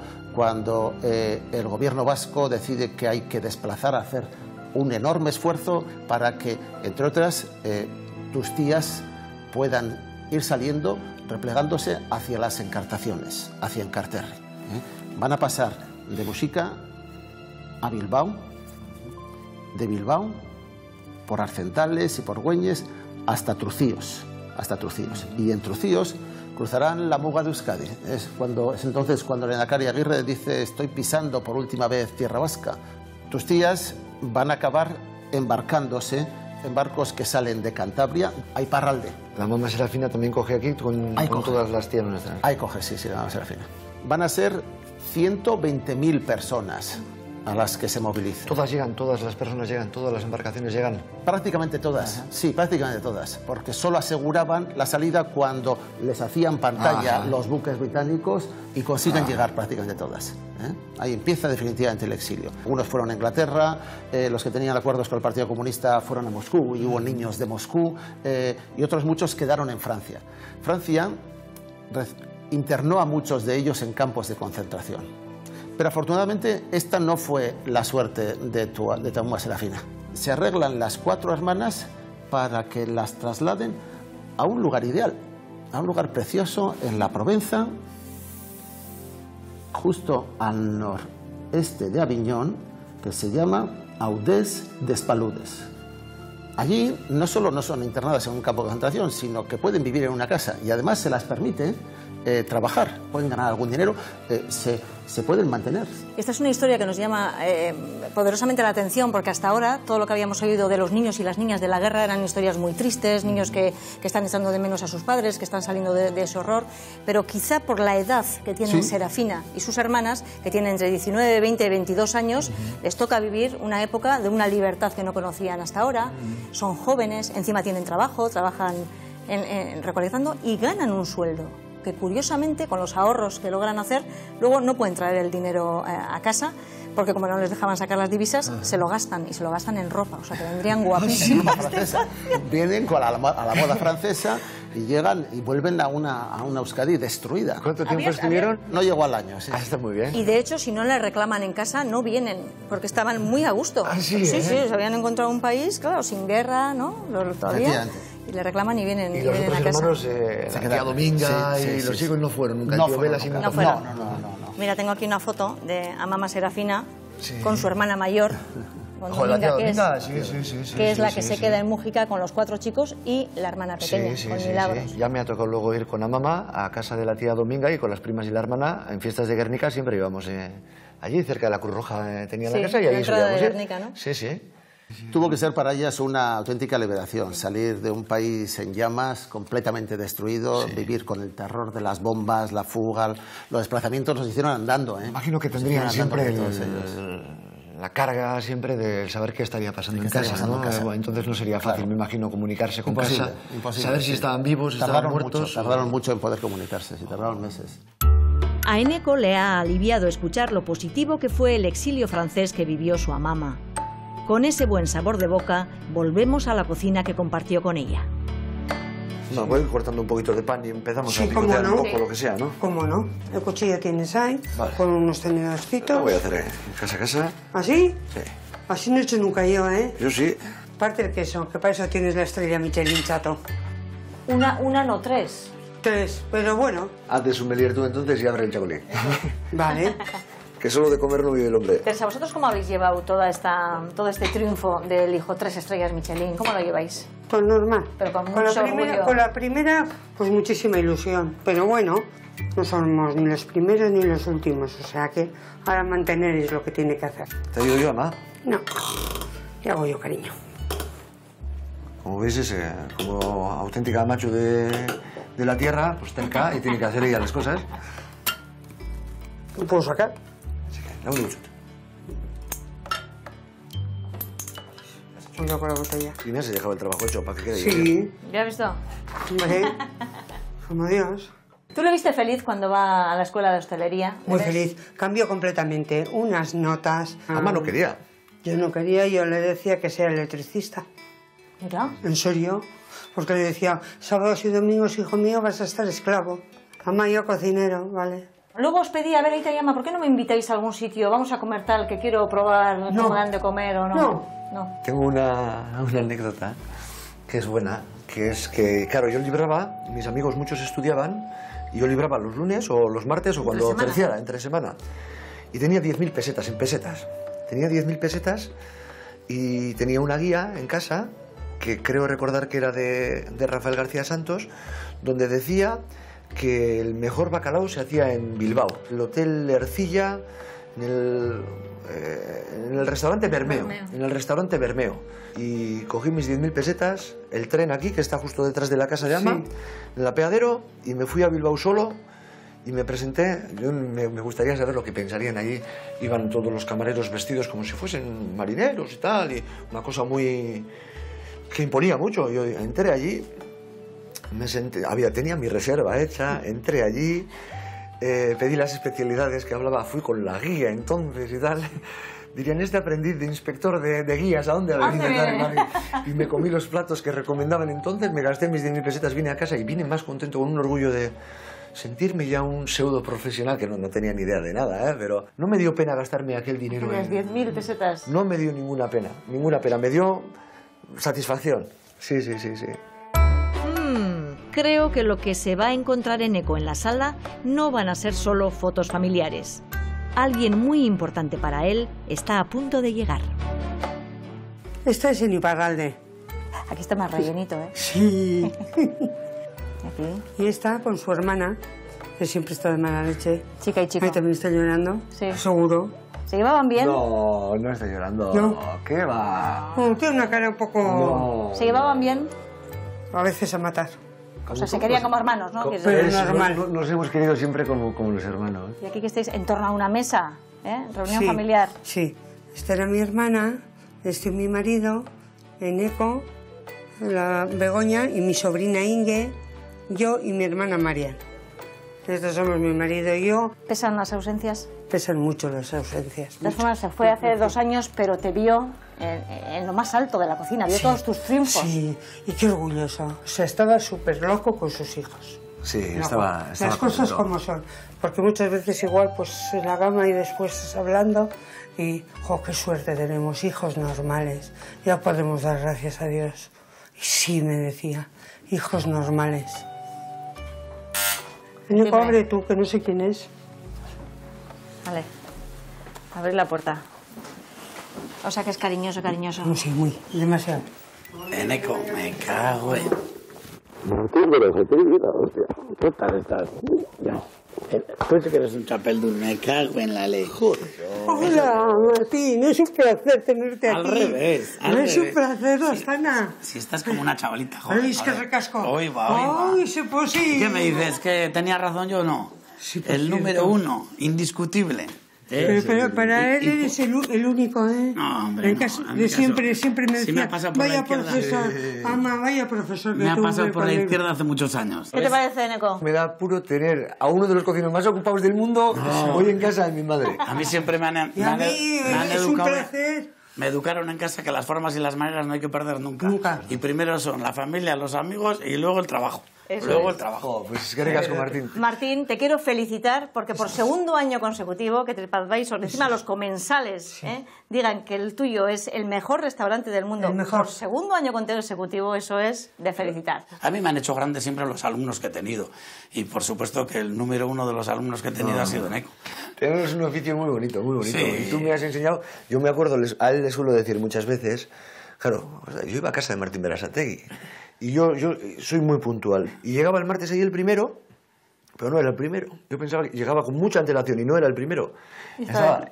el gobierno vasco decide que hay que desplazar, hacer un enorme esfuerzo para que, entre otras, tus tías puedan ir saliendo, replegándose hacia las encartaciones, hacia Encarterri. Van a pasar de Muxica a Bilbao, de Bilbao, por Arcentales y por Güeñes, hasta Trucíos. Y en Trucíos cruzarán la Muga de Euskadi. Es entonces cuando el Lehendakari Aguirre dice: estoy pisando por última vez tierra vasca. Tus tías van a acabar embarcándose en barcos que salen de Cantabria a Iparralde. La mamá Serafina también coge aquí con todas las tías nuestras. Ahí coge, sí, la mamá Serafina. Van a ser 120.000 personas a las que se movilizan. Todas llegan, todas las personas llegan, todas las embarcaciones llegan. Prácticamente todas, sí, prácticamente todas, porque solo aseguraban la salida cuando les hacían pantalla los buques británicos y consiguen llegar prácticamente todas. Ahí empieza definitivamente el exilio. Unos fueron a Inglaterra, los que tenían acuerdos con el Partido Comunista fueron a Moscú y hubo niños de Moscú, y otros muchos quedaron en Francia. Francia internó a muchos de ellos en campos de concentración. Pero afortunadamente esta no fue la suerte de Tauma Serafina. Se arreglan las 4 hermanas para que las trasladen a un lugar ideal, a un lugar precioso en la Provenza, justo al noreste de Aviñón, que se llama Audés des Paludes. Allí no solo no son internadas en un campo de concentración, sino que pueden vivir en una casa y además se las permite trabajar, pueden ganar algún dinero, se pueden mantener. Esta es una historia que nos llama poderosamente la atención, porque hasta ahora todo lo que habíamos oído de los niños y las niñas de la guerra eran historias muy tristes, niños que están echando de menos a sus padres, que están saliendo de ese horror, pero quizá por la edad que tienen Serafina y sus hermanas, que tienen entre 19, 20 y 22 años, les toca vivir una época de una libertad que no conocían hasta ahora, son jóvenes, encima tienen trabajo, trabajan recolectando y ganan un sueldo que curiosamente con los ahorros que logran hacer luego no pueden traer el dinero a casa, porque como no les dejaban sacar las divisas se lo gastan, y se lo gastan en ropa, o sea que vendrían guapísimas. Vienen a la moda francesa y llegan y vuelven a una Euskadi destruida. ¿Cuánto tiempo estuvieron? No llegó al año, sí. Está muy bien. Y de hecho, si no le reclaman en casa, no vienen, porque estaban muy a gusto. Sí, se habían encontrado un país, claro, sin guerra, ¿no? Todavía. Y le reclaman y vienen, y los vienen otros a casa. hermanos, la tía Dominga y los chicos no fueron nunca. No fueron. Mira, tengo aquí una foto de Amama Serafina con su hermana mayor, con Dominga, que es la que se queda en Mújica con los 4 chicos y la hermana pequeña, con Milagros. Ya me ha tocado luego ir con Amama a casa de la tía Dominga y con las primas y la hermana en fiestas de Guernica siempre íbamos allí, cerca de la Cruz Roja tenía la casa y allí subíamos. De Guernica, ¿no? Sí. Tuvo que ser para ellas una auténtica liberación, salir de un país en llamas, completamente destruido, vivir con el terror de las bombas, la fuga, los desplazamientos los hicieron andando. Imagino que tendrían siempre la carga siempre de saber qué estaría pasando en casa, ¿no? Entonces no sería fácil, me imagino, comunicarse con casa, saber si estaban vivos, si estaban muertos. Tardaron mucho en poder comunicarse, tardaron meses. A Eneco le ha aliviado escuchar lo positivo que fue el exilio francés que vivió su amama. Con ese buen sabor de boca, volvemos a la cocina que compartió con ella. No, voy cortando un poquito de pan y empezamos Sí, a picotear cómo no. un poco lo que sea, ¿no? ¿Cómo no? El cuchillo tienes ahí, Vale. con unos tenedorcitos. Lo voy a hacer en casa a casa. ¿Así? Sí. Así no he hecho nunca yo, ¿eh? Yo sí. Parte el queso, que para eso tienes la estrella Michelin, chato. Una no, 3. 3, pero bueno. Haz de sommelier tú entonces y abre el chacolí. Vale. Que solo de comer no vive el hombre. Teresa, ¿vosotros cómo habéis llevado todo este triunfo del hijo 3 estrellas Michelin? ¿Cómo lo lleváis? Pues normal. Pero con mucho orgullo. Con la primera, pues muchísima ilusión. Pero bueno, no somos ni los primeros ni los últimos. O sea que ahora mantener es lo que tiene que hacer. ¿Te ayudo yo, mamá? No. ¿Qué hago yo, cariño? Como veis, como auténtica macho de la tierra, pues está acá y tiene que hacer ella las cosas. ¿Lo puedo sacar? Así que, dame un chute. Cuidado con la botella. Y me has dejado el trabajo hecho para que quede Sí. bien. ¿Ya has visto? Hombre, como Dios. ¿Tú le viste feliz cuando va a la escuela de hostelería? Muy feliz. Cambió completamente. Unas notas. Mamá no quería. Yo no quería, yo le decía que sea electricista. Mira. ¿En serio? Porque le decía, sábados y domingos, hijo mío, vas a estar esclavo. Mamá, yo cocinero, ¿vale? Luego os pedí, a ver, ahí te llama, ¿por qué no me invitáis a algún sitio? Vamos a comer tal, que quiero probar cómo dan de comer o no. No. Tengo una anécdota que es buena, que es que, claro, yo libraba, mis amigos muchos estudiaban, y yo libraba los lunes o los martes o cuando terciara, entre semana. Y tenía 10.000 pesetas en pesetas. Tenía 10.000 pesetas y tenía una guía en casa, que creo recordar que era de Rafael García Santos, donde decía que el mejor bacalao se hacía en Bilbao, el Hotel Ercilla, en el restaurante Bermeo. En el restaurante Bermeo. Y cogí mis 10.000 pesetas, el tren aquí, que está justo detrás de la casa de Ama, en el apeadero, y me fui a Bilbao solo y me presenté. Yo me gustaría saber lo que pensarían allí. Iban todos los camareros vestidos como si fuesen marineros y tal, y una cosa muy... que imponía mucho. Yo entré allí, me senté, tenía mi reserva hecha, entré allí, pedí las especialidades que hablaba, fui con la guía entonces y tal. Dirían, este aprendiz de inspector de guías, ¿a dónde ha venido? Y me comí los platos que recomendaban entonces, me gasté mis 10.000 pesetas, vine a casa y vine más contento, con un orgullo de sentirme ya un pseudo profesional, que no tenía ni idea de nada, pero no me dio pena gastarme aquel dinero. Las 10.000 pesetas. No me dio ninguna pena, me dio satisfacción. Sí. Creo que lo que se va a encontrar Eneko en la sala no van a ser solo fotos familiares. Alguien muy importante para él está a punto de llegar. Esta es en Iparralde. Aquí está más rellenito, ¿eh? Sí. Aquí. Y esta con su hermana, que siempre está de mala leche. Chica y chico. Ahí también está llorando. Sí. Seguro. ¿Se llevaban bien? No está llorando. No. ¿Qué va? Tiene una cara un poco... No. ¿Se llevaban bien? A veces a matar. O sea, se querían como hermanos, ¿no? Pero normal. Nos hemos querido siempre como los hermanos. Y aquí que estáis en torno a una mesa, ¿eh? Reunión Sí, familiar. Sí. Esta era mi hermana, este es mi marido, Eneko, la Begoña y mi sobrina Inge, yo y mi hermana María. Estos somos mi marido y yo. ¿Pesan las ausencias? Pesan mucho las ausencias. De todas formas, se fue hace 2 años, pero te vio en lo más alto de la cocina, vio todos tus triunfos. Sí, y qué orgulloso. O sea, estaba súper loco con sus hijos. Sí, No, estaba las cosas contento. como son. Porque muchas veces igual, pues en la cama y después hablando y, ¡jo, qué suerte tenemos! Hijos normales. Ya podemos dar gracias a Dios. Y sí, me decía, hijos normales. Eneko, abre tú, que no sé quién es. Vale, abrir la puerta. O sea que es cariñoso. Sí, muy, demasiado. Eneko, me cago en... ¿Qué tal estás? Tú sí que eres un chapeldún, me cago en la ley. Hola, Martín, es un placer tenerte aquí. Al revés, Es un placer, Rosana. Si estás como una chavalita, joder. Ay, es que recasco. Hoy va. Ay, sí, pues sí. ¿Qué me dices? ¿Que tenía razón yo o no? Sí, por el cierto. número 1, indiscutible. Pero para él eres el único, ¿eh? No, hombre, en casa, de siempre me decía, Sí me ha pasado por vaya la izquierda. profesor, ama, vaya profesor que Me ha tuve pasado por con la él. izquierda hace muchos años. ¿Qué te parece, Eneko? Me da puro tener a uno de los cocineros más ocupados del mundo hoy en casa de mi madre. A mí siempre me han Y a mí es un educado... placer Me educaron en casa que las formas y las maneras no hay que perder nunca. Y primero son la familia, los amigos y luego el trabajo. El trabajo. Pues qué ricasco, Martín. Martín, te quiero felicitar porque por segundo año consecutivo que TripAdvisor, encima los comensales digan que el tuyo es el mejor restaurante del mundo. El mejor. Por segundo año consecutivo, eso es de felicitar. A mí me han hecho grandes siempre los alumnos que he tenido. Y por supuesto que el número uno de los alumnos que he tenido ha sido Eneco. Tenemos un oficio muy bonito, muy bonito. Sí. Y tú me has enseñado, yo me acuerdo, a él le suelo decir muchas veces, claro, yo iba a casa de Martín Berasategui. Y yo soy muy puntual. Y llegaba el martes ahí el primero, pero no era el primero. Yo pensaba que llegaba con mucha antelación y no era el primero. Estaba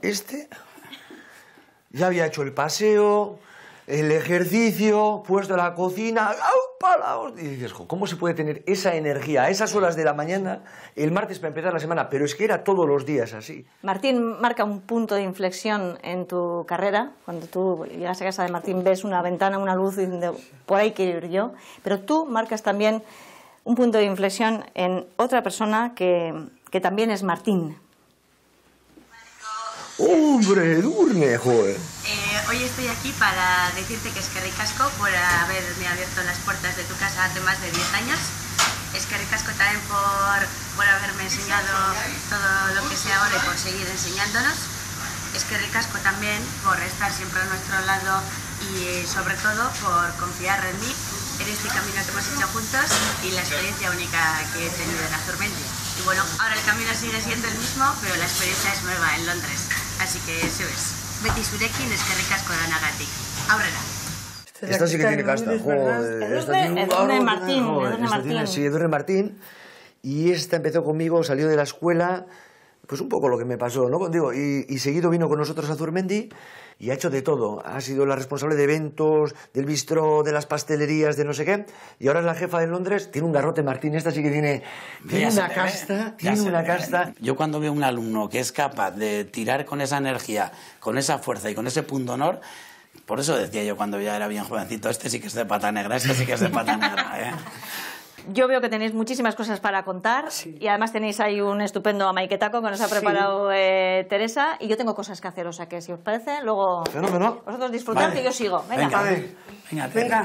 ya había hecho el paseo, el ejercicio, puesto la cocina. Y dices, ¿cómo se puede tener esa energía a esas horas de la mañana el martes para empezar la semana? Pero es que era todos los días así. Martín marca un punto de inflexión en tu carrera. Cuando tú llegas a casa de Martín ves una ventana, una luz y dices, por ahí quiero ir yo. Pero tú marcas también un punto de inflexión en otra persona que también es Martín. ¡Hombre, Edurne, joder! Hoy estoy aquí para decirte que es que ricasco por haberme abierto las puertas de tu casa hace más de 10 años. Es que ricasco también por haberme enseñado todo lo que sé ahora y por seguir enseñándonos. Es que ricasco también por estar siempre a nuestro lado y sobre todo por confiar en mí, en este camino que hemos hecho juntos y la experiencia única que he tenido en Azurmendi. Y bueno, ahora el camino sigue siendo el mismo, pero la experiencia es nueva en Londres. Así que eso es. Beti zurekin eskerrik asko danagatik. Aurrera. Esta sí que tiene casta. Edurne Martín. Sí, Edurne Martín. Y esta empezó conmigo, salió de la escuela, pues un poco lo que me pasó, ¿no? Digo, y seguido vino con nosotros a Azurmendi y ha hecho de todo. Ha sido la responsable de eventos, del bistró, de las pastelerías, de no sé qué. Y ahora es la jefa de Londres. Tiene un garrote, Martín. Esta sí que tiene una casta. Tiene una casta. Yo cuando veo un alumno que es capaz de tirar con esa energía, con esa fuerza y con ese punto honor, por eso decía yo cuando ya era bien jovencito, este sí que es de pata negra, este sí que es de pata negra, ¿eh? Yo veo que tenéis muchísimas cosas para contar y además tenéis ahí un estupendo amaiquetaco que nos ha preparado Teresa y yo tengo cosas que hacer, o sea que si os parece, luego vosotros disfrutad y yo sigo. Venga.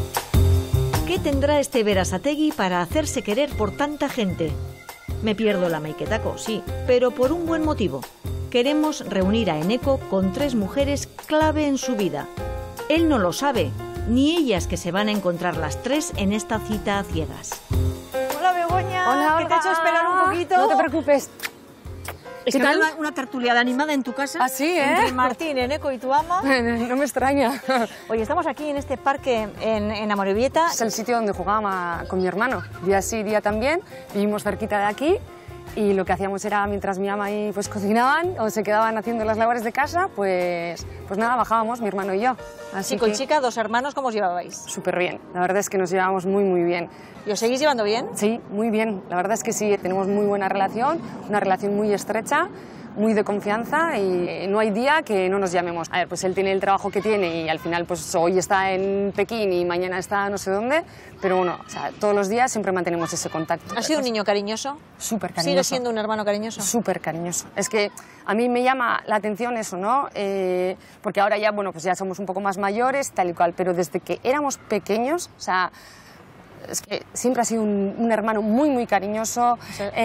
¿Qué tendrá este Berasategui para hacerse querer por tanta gente? Me pierdo el amaiquetaco, sí, pero por un buen motivo. Queremos reunir a Eneco con 3 mujeres clave en su vida. Él no lo sabe, ni ellas que se van a encontrar las 3 en esta cita a ciegas. Hola, Begoña. Hola, que te he hecho esperar un poquito. No te preocupes. ¿Qué tal? Una tertulia animada en tu casa. Ah, sí, ¿eh? Entre Martín, Eneco y tu ama. No me extraña. Oye, estamos aquí en este parque en Amorebieta. Es el sitio donde jugaba con mi hermano. Día sí, día también. Vivimos cerquita de aquí. Y lo que hacíamos era, mientras mi ama y pues cocinaban o se quedaban haciendo las labores de casa, pues nada, bajábamos, mi hermano y yo. Así Chico y chica, 2 hermanos, ¿cómo os llevabais? Súper bien, la verdad es que nos llevamos muy, muy bien. ¿Y os seguís llevando bien? Sí, muy bien, la verdad es que sí, tenemos muy buena relación, una relación muy estrecha, muy de confianza y no hay día que no nos llamemos. A ver, pues él tiene el trabajo que tiene y al final pues hoy está en Pekín y mañana está no sé dónde, pero bueno, o sea, todos los días siempre mantenemos ese contacto. ¿Has sido un niño cariñoso? Súper cariñoso. ¿Sigue siendo un hermano cariñoso? Súper cariñoso. Es que a mí me llama la atención eso, ¿no? Porque ahora ya, bueno, pues ya somos un poco más mayores, tal y cual, pero desde que éramos pequeños, o sea, es que siempre ha sido un hermano muy, muy cariñoso,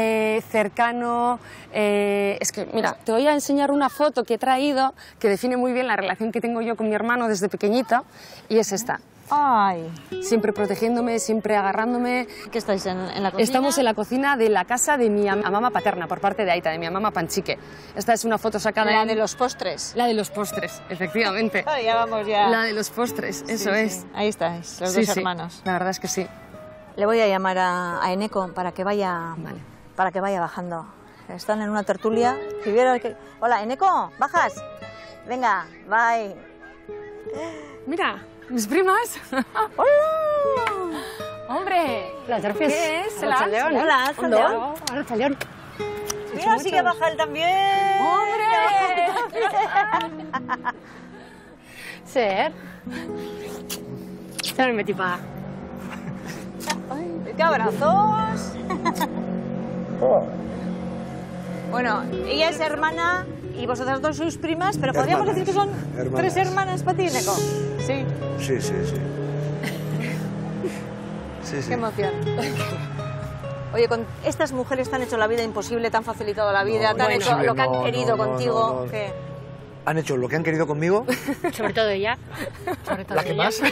cercano. Es que, mira, te voy a enseñar una foto que he traído que define muy bien la relación que tengo yo con mi hermano desde pequeñita, y es esta. Ay. Siempre protegiéndome, siempre agarrándome. ¿Qué estáis en la cocina? Estamos en la cocina de la casa de mi amama paterna, por parte de Aita, de mi amama Panchique. Esta es una foto sacada... La de los postres. La de los postres, efectivamente. Ya vamos ya. La de los postres, eso es. Ahí estáis, los 2 hermanos. La verdad es que sí. Le voy a llamar a Eneco para que vaya bajando. Están en una tertulia. Si viera que... Hola, Eneco, ¿bajas? Venga, bye. Mira, mis primas. ¡Hola! ¡Hombre! ¿Qué es? Hola, León. Mira, sí que baja él también. ¡Hombre! Ser. Ya me metí para... ¡Qué abrazos! Bueno, ella es hermana Y vosotras dos sois primas, pero podríamos decir que son tres hermanas para ti, Neko. Sí. Sí. Sí. Qué emoción. Oye, con estas mujeres te han hecho la vida imposible, te han facilitado la vida, te han hecho lo que han querido contigo. ¿Qué? ¿Han hecho lo que han querido conmigo? Sobre todo ella. ¿La que más?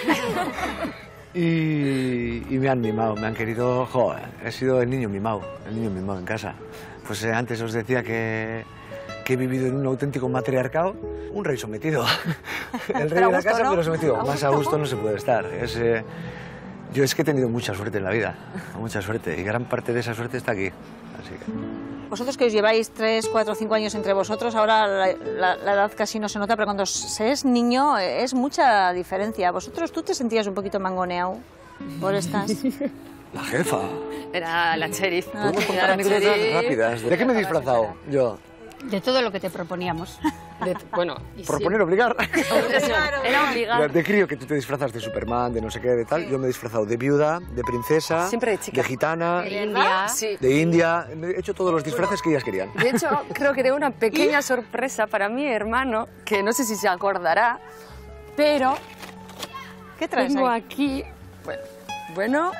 Y me han mimado, me han querido... Joder, he sido el niño mimado en casa. Pues antes os decía que he vivido en un auténtico matriarcado, un rey sometido. El rey de la casa, pero sometido. Más a gusto no se puede estar. Yo es que he tenido mucha suerte en la vida, mucha suerte, y gran parte de esa suerte está aquí. Así que... Vosotros que os lleváis 3, 4, 5 años entre vosotros, ahora la edad casi no se nota, pero cuando se es niño es mucha diferencia. ¿Tú te sentías un poquito mangoneado por estas? La jefa. Era la sheriff. ¿Podemos contar anécdotas rápidas? ¿De qué me he disfrazado yo? De todo lo que te proponíamos. Proponer, obligar. Era obligar. De crío que tú te disfrazas de Superman, de no sé qué, de tal. Yo me he disfrazado de viuda, de princesa, siempre de chica, de gitana, de India. De India. He hecho todos los disfraces que ellas querían. De hecho, creo que era una pequeña sorpresa para mi hermano, que no sé si se acordará, pero... ¿Qué traes tengo ahí? Aquí... Bueno.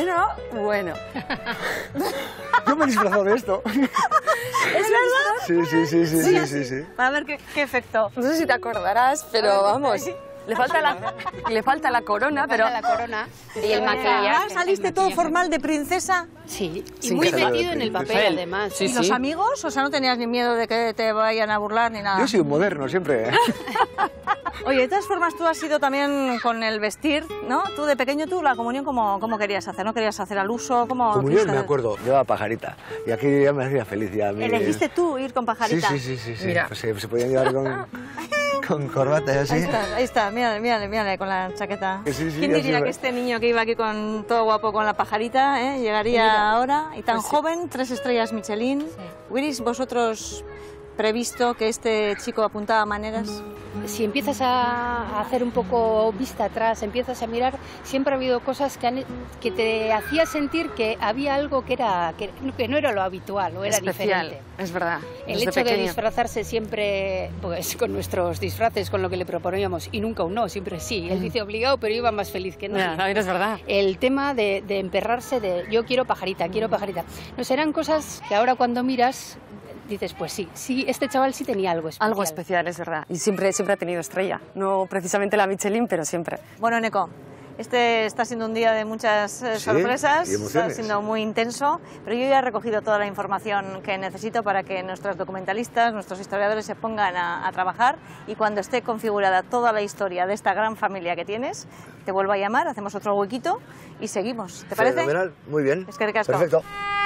Yo me he disfrazado de esto. ¿Es verdad? Sí. Para ver qué efecto. No sé si te acordarás, pero vamos... Le falta la corona, pero... la corona y el maquillaje. ¿Ya saliste todo formal de princesa? Sí, y muy metido en el papel, además. ¿Y los amigos? O sea, no tenías ni miedo de que te vayan a burlar ni nada. Yo he sido moderno siempre. Oye, de todas formas, tú has sido también con el vestir, ¿no? Tú de pequeño, la comunión, ¿cómo querías hacer? ¿No querías hacer al uso? Comunión, me acuerdo, llevaba pajarita. Y aquí ya me hacía feliz. Ya ¿Elegiste tú ir con pajarita? Sí. Mira. Pues se podían llevar con corbata y así. Ahí está, mírale con la chaqueta. Sí, ¿Quién diría que este niño que iba aquí con todo guapo con la pajarita, llegaría ahora y tan joven, 3 estrellas Michelin? ¿Hubierais vosotros previsto que este chico apuntaba maneras? Si empiezas a hacer un poco vista atrás, empiezas a mirar, siempre ha habido cosas que te hacía sentir que había algo que no era lo habitual o era especial, diferente. Es verdad. El hecho de disfrazarse siempre, pues con nuestros disfraces, con lo que le proponíamos, y nunca un no, siempre sí. Él dice obligado, pero iba más feliz que nadie. No, es verdad. El tema de emperrarse de yo quiero pajarita. No serán cosas que ahora cuando miras dices, pues sí, este chaval sí tenía algo especial. Algo especial, es verdad. Y siempre ha tenido estrella. No precisamente la Michelin, pero siempre. Bueno, Neko, este está siendo un día de muchas sorpresas, está siendo muy intenso, pero yo ya he recogido toda la información que necesito para que nuestros documentalistas, nuestros historiadores se pongan a trabajar, y cuando esté configurada toda la historia de esta gran familia que tienes, te vuelvo a llamar, hacemos otro huequito y seguimos. ¿Te parece? Fenomenal, muy bien. Eskerrik asko. Perfecto.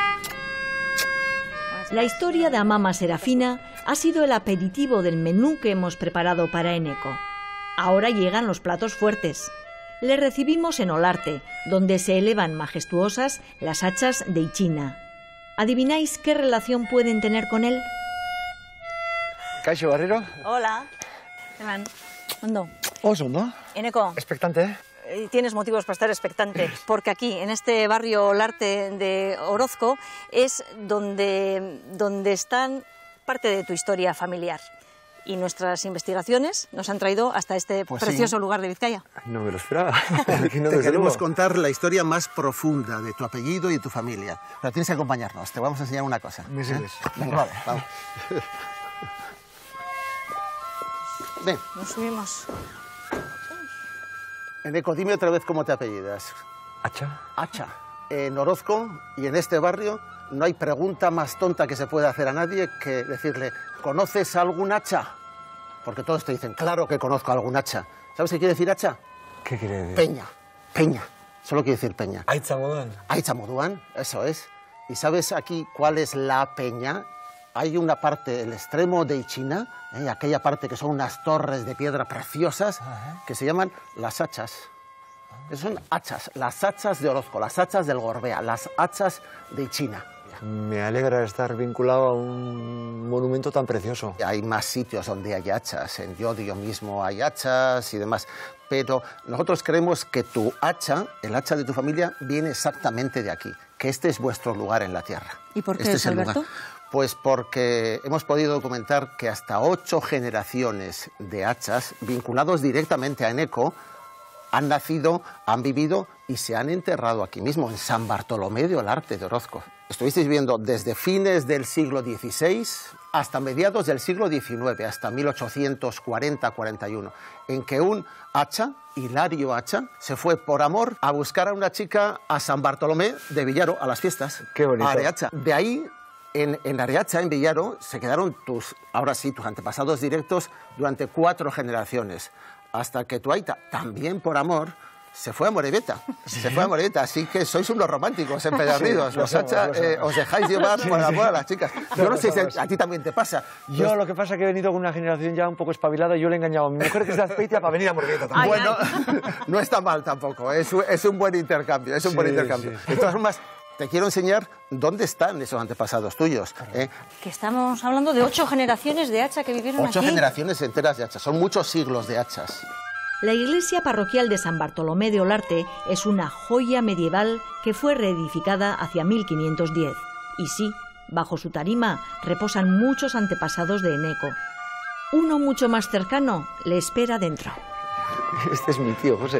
La historia de Amama Serafina ha sido el aperitivo del menú que hemos preparado para Eneko. Ahora llegan los platos fuertes. Le recibimos en Olarte, donde se elevan majestuosas las hachas de Ichina. ¿Adivináis qué relación pueden tener con él? Kaixo, Barrero. Hola. ¿Ondo? Oso, ¿no? Eneko. Expectante, ¿eh? Tienes motivos para estar expectante, porque aquí, en este barrio Olarte de Orozco, es donde están parte de tu historia familiar. Y nuestras investigaciones nos han traído hasta este precioso lugar de Vizcaya. No me lo esperaba. Aquí no te queremos contar la historia más profunda de tu apellido y de tu familia. Pero tienes que acompañarnos, te vamos a enseñar una cosa. Me sigues. Venga, vale, vamos. Ven. Nos subimos. Eneko, dime otra vez cómo te apellidas. Hacha. Hacha. En Orozco y en este barrio no hay pregunta más tonta que se pueda hacer a nadie que decirle, ¿conoces algún hacha? Porque todos te dicen, claro que conozco algún hacha. ¿Sabes qué quiere decir hacha? ¿Qué quiere decir? Peña. Solo quiere decir peña. Aitza moduan. Aitza moduan, eso es. ¿Y sabes aquí cuál es la peña? Hay una parte, el extremo de Ichina, aquella parte que son unas torres de piedra preciosas, que se llaman las hachas. Son hachas, las hachas de Orozco, las hachas del Gorbea, las hachas de Ichina. Me alegra estar vinculado a un monumento tan precioso. Hay más sitios donde hay hachas, en Llodio mismo hay hachas y demás, pero nosotros creemos que tu hacha, el hacha de tu familia, viene exactamente de aquí, que este es vuestro lugar en la tierra. ¿Y por qué este es, Alberto? Pues porque hemos podido documentar que hasta 8 generaciones de hachas vinculados directamente a Eneco han nacido, han vivido y se han enterrado aquí mismo, en San Bartolomé de Olarte de Orozco. Estuvisteis viendo desde fines del siglo XVI hasta mediados del siglo XIX, hasta 1840-41, en que un hacha, Hilario Hacha, se fue por amor a buscar a una chica a San Bartolomé de Villaro, a las fiestas. Qué bonito. A Areacha. De ahí, en Areacha, en Villaro, se quedaron ahora sí, tus antepasados directos durante 4 generaciones, hasta que tu aita, también por amor, se fue a Moreveta. ¿Sí? Se fue a Moreveta, así que sois unos románticos empedernidos. Sí, los Hacha, os dejáis llevar por amor a las chicas. Yo no sé si a ti también te pasa. Yo lo que pasa es que he venido con una generación ya un poco espabilada y yo le he engañado a mi mujer, que es de Azpeitia, para venir a Moreveta también. Bueno, no está mal tampoco, es un buen intercambio, es un buen intercambio. Sí. De todas formas, te quiero enseñar dónde están esos antepasados tuyos. Que estamos hablando de 8 generaciones de hacha que vivieron aquí. 8 generaciones enteras de hachas, son muchos siglos de hachas. La iglesia parroquial de San Bartolomé de Olarte es una joya medieval que fue reedificada hacia 1510. Y sí, bajo su tarima reposan muchos antepasados de Eneco. Uno mucho más cercano le espera dentro. Este es mi tío, José.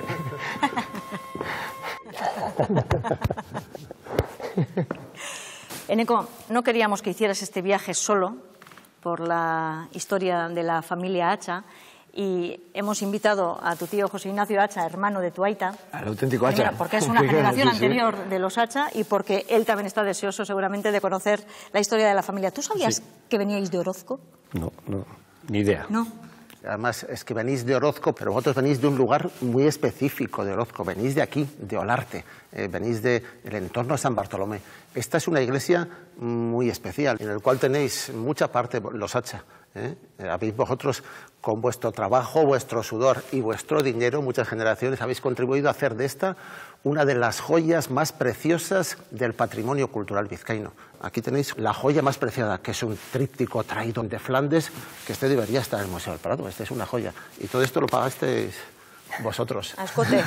Eneco, no queríamos que hicieras este viaje solo por la historia de la familia Hacha, y hemos invitado a tu tío José Ignacio Hacha, hermano de tu aita. Al auténtico Hacha. Porque es una generación anterior de los Hacha y porque él también está deseoso seguramente de conocer la historia de la familia. ¿Tú sabías que veníais de Orozco? No, ni idea. No. Además, es que venís de Orozco, pero vosotros venís de un lugar muy específico de Orozco. Venís de aquí, de Olarte. Venís del entorno de San Bartolomé. Esta es una iglesia muy especial, en la cual tenéis mucha parte los Hacha. Habéis vosotros, con vuestro trabajo, vuestro sudor y vuestro dinero, muchas generaciones habéis contribuido a hacer de esta una de las joyas más preciosas del patrimonio cultural vizcaíno. Aquí tenéis la joya más preciada, que es un tríptico traído de Flandes, que este debería estar en el Museo del Prado. Este es una joya. Y todo esto lo pagasteis vosotros. A escote.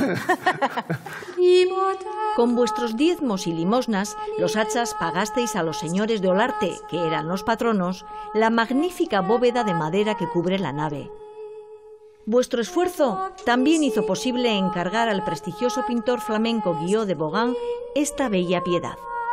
Con vuestros diezmos y limosnas, los hachas pagasteis a los señores de Olarte, que eran los patronos, la magnífica bóveda de madera que cubre la nave. Vuestro esfuerzo también hizo posible encargar al prestigioso pintor flamenco Guillaume de Bogan esta bella piedad.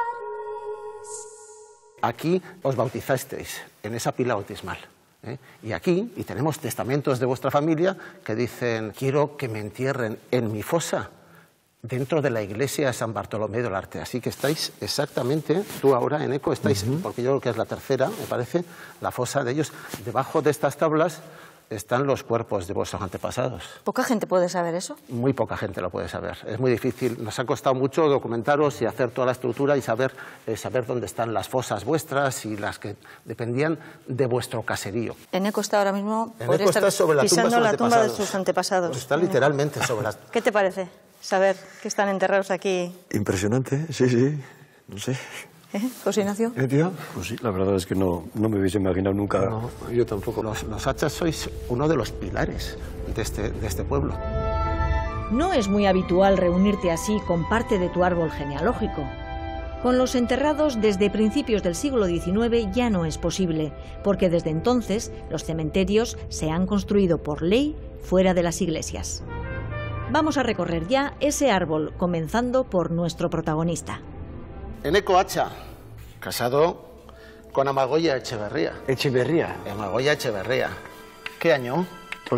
Aquí os bautizasteis, en esa pila bautismal. Y aquí, y tenemos testamentos de vuestra familia que dicen: quiero que me entierren en mi fosa dentro de la iglesia de San Bartolomé de Olarte. Así que estáis exactamente, tú ahora, Eneco, estáis, porque yo creo que es la tercera, me parece, la fosa de ellos. Debajo de estas tablas están los cuerpos de vuestros antepasados. ¿Poca gente puede saber eso? Muy poca gente lo puede saber. Es muy difícil. Nos ha costado mucho documentaros y hacer toda la estructura y saber dónde están las fosas vuestras y las que dependían de vuestro caserío. Eneco está ahora mismo, Eneco está sobre pisando la tumba de sus antepasados. Está literalmente sobre las... ¿Qué te parece saber que están enterrados aquí? Impresionante, sí. No sé. José Ignacio. Tío? Pues sí, la verdad es que no me hubiese imaginado nunca. No, yo tampoco. Los hachas sois uno de los pilares de este pueblo. No es muy habitual reunirte así con parte de tu árbol genealógico. Con los enterrados desde principios del siglo XIX ya no es posible, porque desde entonces los cementerios se han construido por ley fuera de las iglesias. Vamos a recorrer ya ese árbol, comenzando por nuestro protagonista. Eneco Hacha, casado con Amagoya Echeverría. ¿Echeverría? Amagoya Echeverría. ¿Qué año?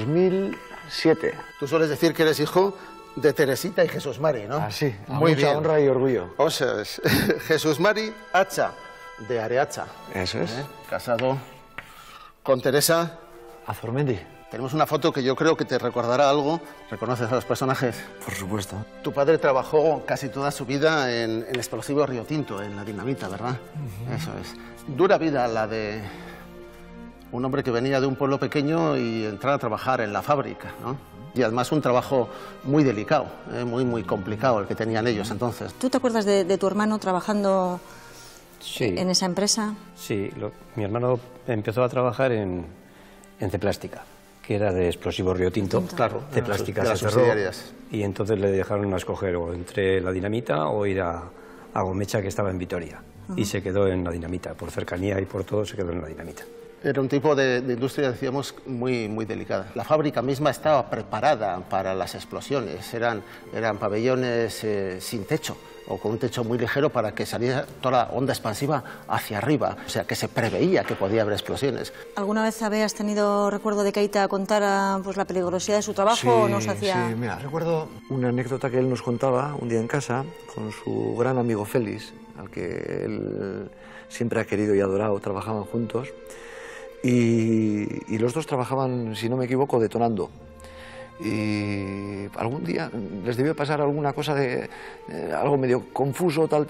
2007. Tú sueles decir que eres hijo de Teresita y Jesús Mari, ¿no? Ah, sí. Muy mucha bien. Honra y orgullo. O sea, es Jesús Mari Hacha, de Areacha. Eso es. Casado con Teresa Azurmendi. Tenemos una foto que yo creo que te recordará algo. ¿Reconoces a los personajes? Por supuesto. Tu padre trabajó casi toda su vida en Explosivo Río Tinto, en la dinamita, ¿verdad? Eso es. Dura vida la de un hombre que venía de un pueblo pequeño y entrar a trabajar en la fábrica, ¿no? Y además un trabajo muy delicado, muy complicado el que tenían ellos entonces. ¿Tú te acuerdas de tu hermano trabajando en esa empresa? Sí, mi hermano empezó a trabajar en Ceplástica, que era de Explosivo Río Tinto. Claro, Ceplástica se cerró y entonces le dejaron a escoger o entre la dinamita o ir a Gomecha, que estaba en Vitoria. y se quedó en la dinamita. Por cercanía y por todo se quedó en la dinamita. Era un tipo de industria, decíamos, muy delicada. La fábrica misma estaba preparada para las explosiones. Eran pabellones sin techo o con un techo muy ligero para que saliera toda la onda expansiva hacia arriba. O sea, que se preveía que podía haber explosiones. ¿Alguna vez habías tenido recuerdo de que Aita contara pues, la peligrosidad de su trabajo o no se hacía...? Sí, mira, recuerdo una anécdota que él nos contaba un día en casa con su gran amigo Félix, al que él siempre ha querido y adorado, trabajaban juntos. Y los dos trabajaban, si no me equivoco, detonando. Y algún día les debió pasar alguna cosa de algo medio confuso, tal.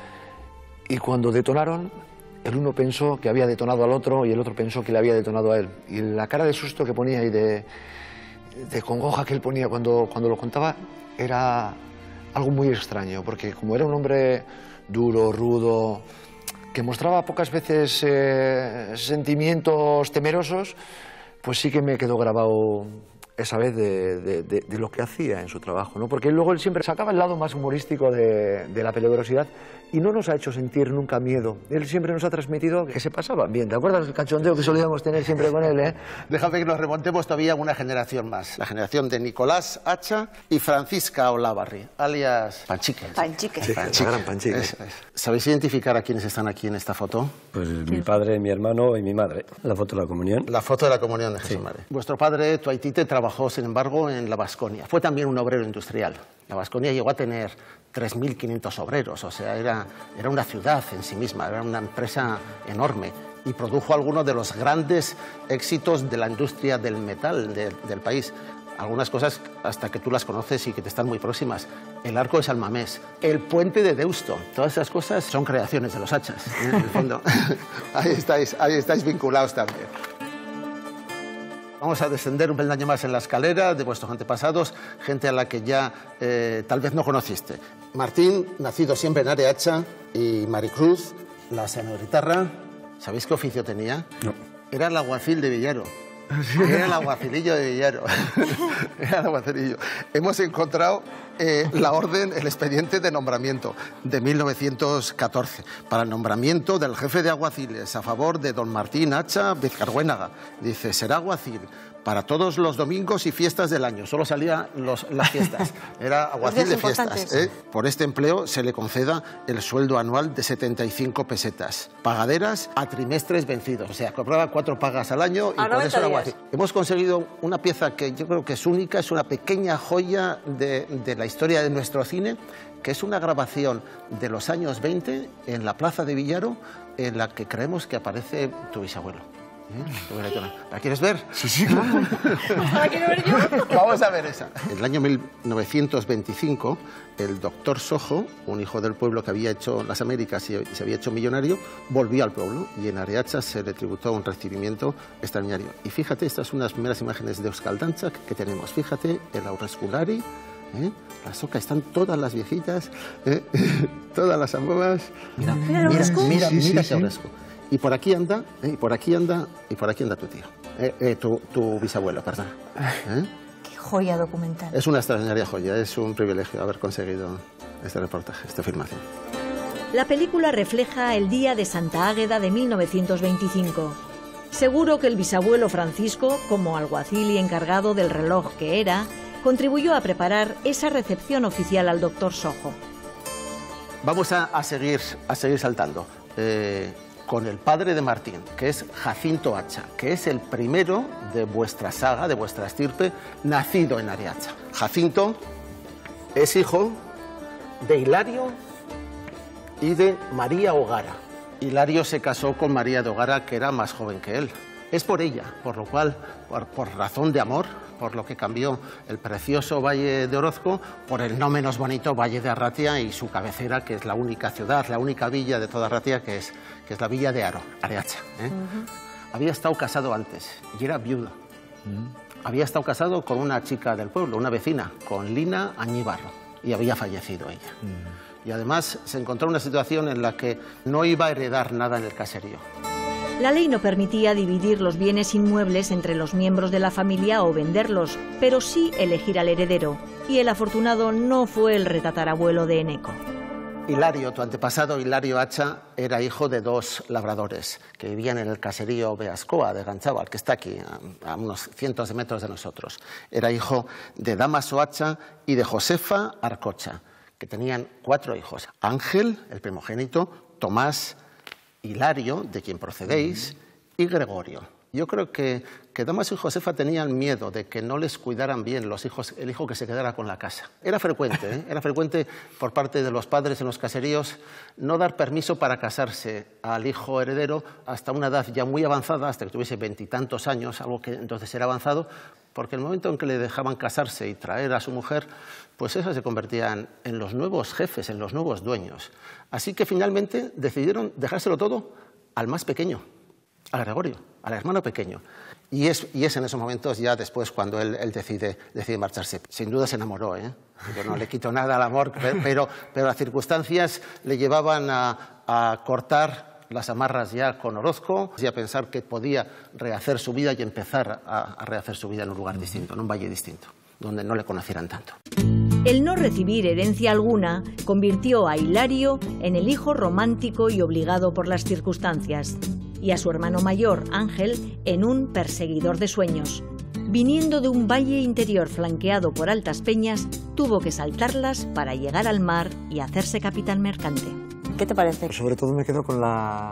Y cuando detonaron, el uno pensó que había detonado al otro y el otro pensó que le había detonado a él. Y la cara de susto que ponía y de congoja que él ponía cuando lo contaba era algo muy extraño, porque como era un hombre duro, rudo, que mostraba pocas veces sentimientos temerosos, pues sí que me quedó grabado esa vez de lo que hacía en su trabajo, ¿no? Porque luego él siempre sacaba el lado más humorístico de la peligrosidad y no nos ha hecho sentir nunca miedo. Él siempre nos ha transmitido que se pasaba bien. ¿Te acuerdas del cachondeo que solíamos tener siempre con él, eh? Déjame que nos remontemos todavía una generación más. La generación de Nicolás Hacha y Francisca Olavarri, alias Panchique. Panchique. Sí, la gran Panchique. ¿Sabéis identificar a quiénes están aquí en esta foto? Pues mi padre, mi hermano y mi madre. La foto de la comunión. La foto de la comunión de Jesús Madre. Vuestro padre, tu Aitite, trabajó, sin embargo, en la Baskonia. Fue también un obrero industrial. La Baskonia llegó a tener 3.500 obreros, o sea, era una ciudad en sí misma, era una empresa enorme y produjo algunos de los grandes éxitos de la industria del metal del país. Algunas cosas hasta que tú las conoces y que te están muy próximas. El Arco de San Mamés, el Puente de Deusto, todas esas cosas son creaciones de los Hachas, en el fondo. Ahí estáis vinculados también. Vamos a descender un peldaño más en la escalera de vuestros antepasados, gente a la que ya tal vez no conociste. Martín, nacido siempre en Areacha, y Maricruz, la señoritarra, ¿sabéis qué oficio tenía? No. Era el alguacil de Villaro. Era el alguacilillo de Villaro. Era el alguacilillo. Hemos encontrado la orden, el expediente de nombramiento de 1914 para el nombramiento del jefe de alguaciles a favor de don Martín Hacha Vizcarruénaga. Dice, será alguacil para todos los domingos y fiestas del año. Solo salían las fiestas. Era alguacil de fiestas. Por este empleo se le conceda el sueldo anual de 75 pesetas. Pagaderas a trimestres vencidos. O sea, cobraba 4 pagas al año y con eso era alguacil. Hemos conseguido una pieza que yo creo que es única, es una pequeña joya de la historia de nuestro cine, que es una grabación de los años 20 en la plaza de Villaro, en la que creemos que aparece tu bisabuelo. ¿La quieres ver? Sí, claro. ¿La quiero ver yo? Vamos a ver esa. En el año 1925, el doctor Sojo, un hijo del pueblo que había hecho las Américas y se había hecho millonario, volvió al pueblo y en Areacha se le tributó un recibimiento extraordinario. Y fíjate, estas son las primeras imágenes de Euskaldantzak que tenemos. Fíjate, el Aurreskulari, la soca, están todas las viejitas, todas las amoas. Mira ese Aurresku. Y por aquí anda, y por aquí anda, y por aquí anda tu tío, tu bisabuelo, perdón. Qué joya documental. Es una extraordinaria joya, es un privilegio haber conseguido este reportaje, esta filmación. La película refleja el día de Santa Águeda de 1925. Seguro que el bisabuelo Francisco, como alguacil y encargado del reloj que era, contribuyó a preparar esa recepción oficial al doctor Sojo. Vamos a seguir saltando. Con el padre de Martín, que es Jacinto Hacha, que es el primero de vuestra saga, de vuestra estirpe, nacido en Areacha. Jacinto es hijo de Hilario y de María Ogara. Hilario se casó con María de Ogara, que era más joven que él. Es por ella, por lo cual, por razón de amor, por lo que cambió el precioso Valle de Orozco por el no menos bonito Valle de Arratia y su cabecera, que es la única ciudad, la única villa de toda Arratia, que es la villa de Areacha. Había estado casado antes y era viudo. Había estado casado con una chica del pueblo, una vecina, con Lina Añíbarro, y había fallecido ella. Y además se encontró en una situación en la que no iba a heredar nada en el caserío. La ley no permitía dividir los bienes inmuebles entre los miembros de la familia o venderlos, pero sí elegir al heredero, y el afortunado no fue el retatarabuelo de Eneco. Hilario, tu antepasado Hilario Hacha, era hijo de 2 labradores que vivían en el caserío Beascoa de Ganzábal, que está aquí, a unos cientos de metros de nosotros. Era hijo de Dámaso Hacha y de Josefa Arcocha, que tenían 4 hijos. Ángel, el primogénito, Tomás, Hilario, de quien procedéis, y Gregorio. Yo creo que Dámaso y Josefa tenían miedo de que no les cuidaran bien los hijos, el hijo que se quedara con la casa. Era frecuente por parte de los padres en los caseríos no dar permiso para casarse al hijo heredero hasta una edad ya muy avanzada, hasta que tuviese 20 y tantos años, algo que entonces era avanzado, porque el momento en que le dejaban casarse y traer a su mujer, pues esos se convertían en los nuevos jefes, en los nuevos dueños. Así que finalmente decidieron dejárselo todo al más pequeño, a Gregorio, al hermano pequeño. Y es en esos momentos ya después cuando él decide marcharse. Sin duda se enamoró, ¿eh? Yo no le quito nada al amor, pero las circunstancias le llevaban a cortar las amarras ya con Orozco y a pensar que podía rehacer su vida y empezar a rehacer su vida en un lugar distinto, en un valle distinto, donde no le conocieran tanto. El no recibir herencia alguna convirtió a Hilario en el hijo romántico y obligado por las circunstancias, y a su hermano mayor, Ángel, en un perseguidor de sueños. Viniendo de un valle interior flanqueado por altas peñas, tuvo que saltarlas para llegar al mar y hacerse capitán mercante. ¿Qué te parece? Pues sobre todo me quedo con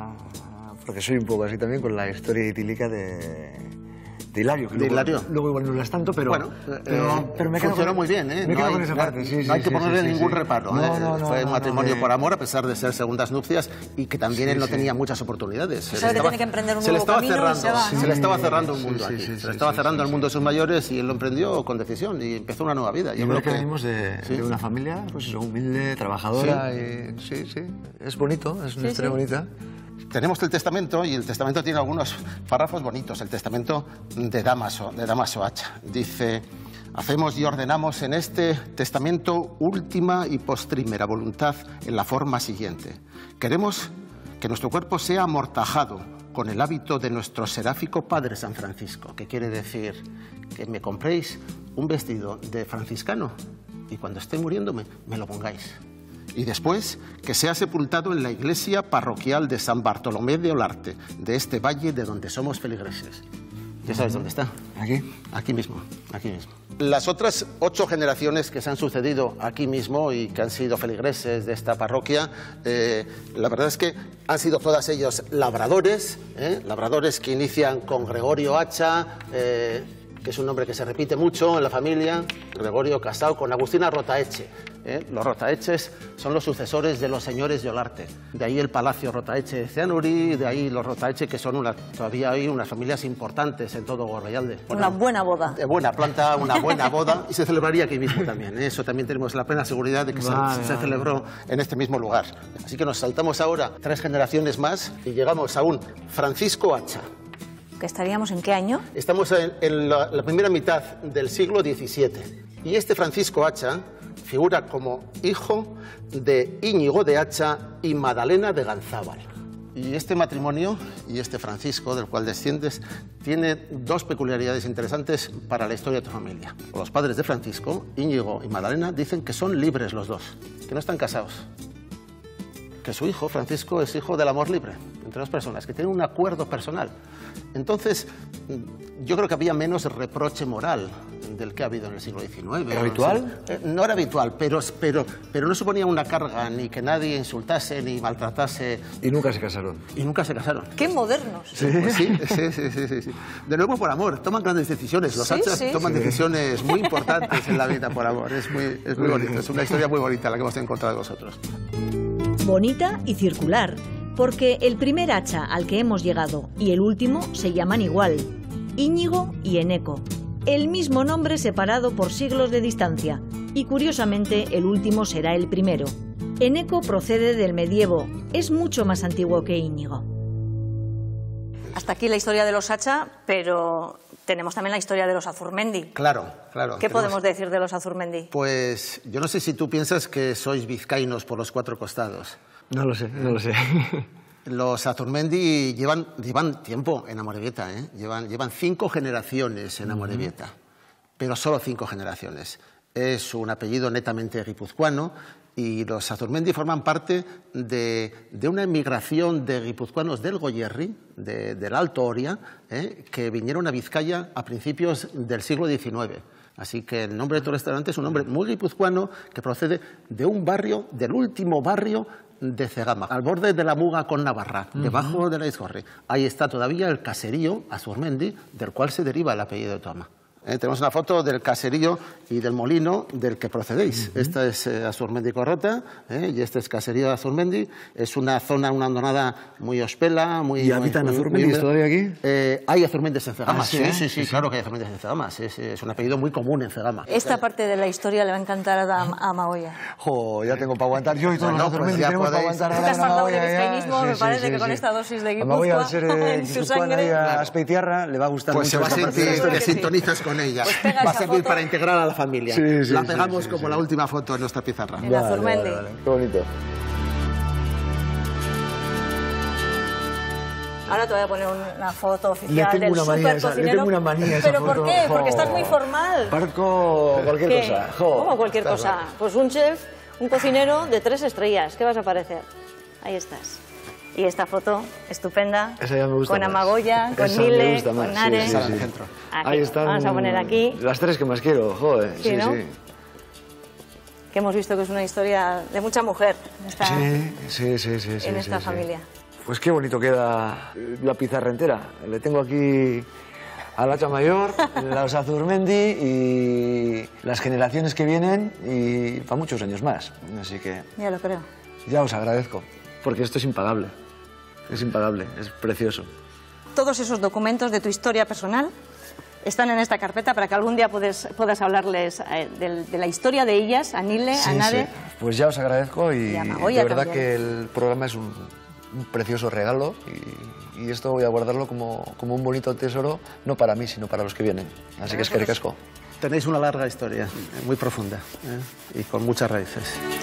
porque soy un poco así también, con la historia idílica de Hilario. Luego igual no lo es tanto, pero... Bueno, pero me funcionó muy bien, ¿eh? Me quedo con esa parte, no hay que ponerle ningún reparo. Fue un matrimonio por amor, a pesar de ser segundas nupcias, y que también él no tenía muchas oportunidades. Sabe que tiene que emprender un nuevo camino y se va. Se le estaba cerrando un mundo aquí. Se le estaba cerrando el mundo de sus mayores y él lo emprendió con decisión y empezó una nueva vida. Yo creo que venimos de una familia, pues eso, humilde, trabajadora. Sí, es bonito, es una historia bonita. Tenemos el testamento y el testamento tiene algunos párrafos bonitos. El testamento de Dámaso Hacha. Dice: hacemos y ordenamos en este testamento última y postrímera voluntad en la forma siguiente. Queremos que nuestro cuerpo sea amortajado con el hábito de nuestro seráfico Padre San Francisco, que quiere decir que me compréis un vestido de franciscano y cuando esté muriéndome me lo pongáis. Y después que sea sepultado en la iglesia parroquial de San Bartolomé de Olarte, de este valle de donde somos feligreses. ¿Ya sabes dónde está? Aquí mismo. Las otras 8 generaciones que se han sucedido aquí mismo y que han sido feligreses de esta parroquia, la verdad es que han sido todas ellos labradores, labradores que inician con Gregorio Hacha, que es un nombre que se repite mucho en la familia, Gregorio casado con Agustina Rotaeche. Los Rotaeches son los sucesores de los señores de Olarte. De ahí el Palacio Rotaeche de Cianuri, de ahí los Rotaeche, que son todavía hay unas familias importantes en todo Gorbealde. Una buena boda. De buena planta, una buena boda, y se celebraría aquí mismo también. Eso también tenemos la plena seguridad de que se celebró en este mismo lugar. Así que nos saltamos ahora 3 generaciones más y llegamos a un Francisco Hacha. ¿Que estaríamos en qué año? Estamos en la primera mitad del siglo XVII. Y este Francisco Hacha figura como hijo de Íñigo de Hacha y Madalena de Ganzábal. Y este matrimonio y este Francisco, del cual desciendes, tiene 2 peculiaridades interesantes para la historia de tu familia. Los padres de Francisco, Íñigo y Madalena, dicen que son libres los dos, que no están casados. Que su hijo, Francisco, es hijo del amor libre entre 2 personas, que tienen un acuerdo personal. Entonces, yo creo que había menos reproche moral del que ha habido en el siglo XIX. ¿Era habitual? No era habitual, pero no suponía una carga, ni que nadie insultase, ni maltratase. Y nunca se casaron. ¡Qué modernos! Sí. De nuevo por amor, toman grandes decisiones. Los Hachas toman decisiones muy importantes en la vida por amor. Es muy bonito, es una historia muy bonita la que hemos encontrado vosotros. Bonita y circular, porque el primer Hacha al que hemos llegado y el último se llaman igual, Íñigo y Eneco. El mismo nombre separado por siglos de distancia, y curiosamente el último será el primero. Eneco procede del medievo, es mucho más antiguo que Íñigo. Hasta aquí la historia de los Hacha, pero tenemos también la historia de los Azurmendi. Claro. ¿Qué podemos decir de los Azurmendi? Pues yo no sé si tú piensas que sois vizcaínos por los 4 costados. No lo sé. Los Azurmendi llevan tiempo en Amorebieta, llevan 5 generaciones en Amorebieta, pero solo 5 generaciones. Es un apellido netamente guipuzcoano Y los Azurmendi forman parte de una emigración de guipuzcoanos del Goierri, del Alto Oria, que vinieron a Vizcaya a principios del siglo XIX. Así que el nombre de tu restaurante es un nombre muy guipuzcoano que procede de un barrio, del último barrio de Cegama, al borde de la Muga con Navarra, debajo de la Izgorri. Ahí está todavía el caserío Azurmendi, del cual se deriva el apellido de tu ama. Tenemos una foto del caserío y del molino del que procedéis. Esta es Azurmendi Corrota, y este es caserío de Azurmendi. Es una zona, una hondonada muy hospela. ¿Y habitan Azurmendis todavía aquí? Hay Azurmendis en Cegama. Sí, Claro que hay Azurmendis en Cegama. Es un apellido muy común en Cegama. Esta parte de la historia le va a encantar a Magoya. Jo, ya tengo para aguantar. Yo y todos los Azurmendis ya tenemos para aguantar. Te has fartado de vizcaínismo, me parece que con esta dosis de Guipúzcoa en su sangre... A Azpeitiarra le va a gustar mucho. Pues se va a sentir que sintonizas con ella. Va a servir para integrar a la familia. La pegamos como la última foto en nuestra pizarra. En Azurmendi. Qué bonito. Ahora te voy a poner una foto oficial del supercocinero. Le tengo una manía esa ¿Pero foto. por qué? Porque estás muy formal. Parco cualquier cosa. ¿Cómo cualquier cosa? Pues un chef, un cocinero de 3 estrellas. ¿Qué vas a parecer? Ahí estás. Y esta foto estupenda, esa ya me gusta con más. Amagoya, con Nile, con Nare. Sí. Ahí están. Vamos a poner aquí. Las 3 que más quiero, joder. Sí, ¿no? Que hemos visto que es una historia de mucha mujer en esta familia. Pues qué bonito queda la pizarra entera. Le tengo aquí al hacha mayor, los Azurmendi y las generaciones que vienen y para muchos años más. Así que... Ya lo creo. Ya os agradezco, porque esto es impagable. Es impagable, es precioso. Todos esos documentos de tu historia personal están en esta carpeta para que algún día puedas hablarles de la historia de ellas, a Nile, a Nare. Sí. Pues ya os agradezco y a de Magoya verdad también. que el programa es un precioso regalo y esto voy a guardarlo como un bonito tesoro, no para mí, sino para los que vienen. Así que es que ricasco. Tenéis una larga historia, muy profunda y con muchas raíces.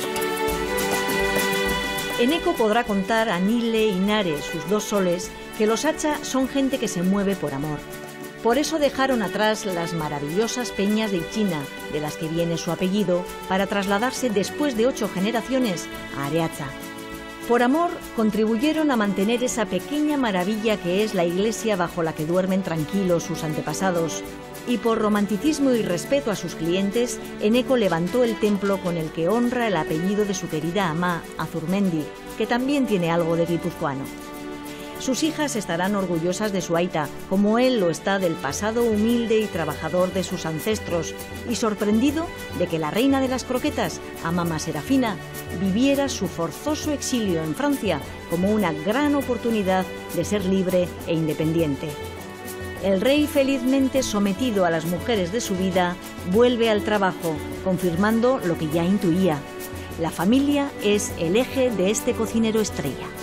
Eneco podrá contar a Nile y Nare, sus 2 soles, que los hacha son gente que se mueve por amor. Por eso dejaron atrás las maravillosas peñas de Ichina, de las que viene su apellido, para trasladarse después de 8 generaciones a Areacha. Por amor, contribuyeron a mantener esa pequeña maravilla que es la iglesia bajo la que duermen tranquilos sus antepasados. Y por romanticismo y respeto a sus clientes, Eneco levantó el templo con el que honra el apellido de su querida amá, Azurmendi, que también tiene algo de guipuzcoano. Sus hijas estarán orgullosas de su aita, como él lo está del pasado humilde y trabajador de sus ancestros, y sorprendido de que la reina de las croquetas, Amama Serafina, viviera su forzoso exilio en Francia como una gran oportunidad de ser libre e independiente. El rey, felizmente sometido a las mujeres de su vida, vuelve al trabajo, confirmando lo que ya intuía. La familia es el eje de este cocinero estrella.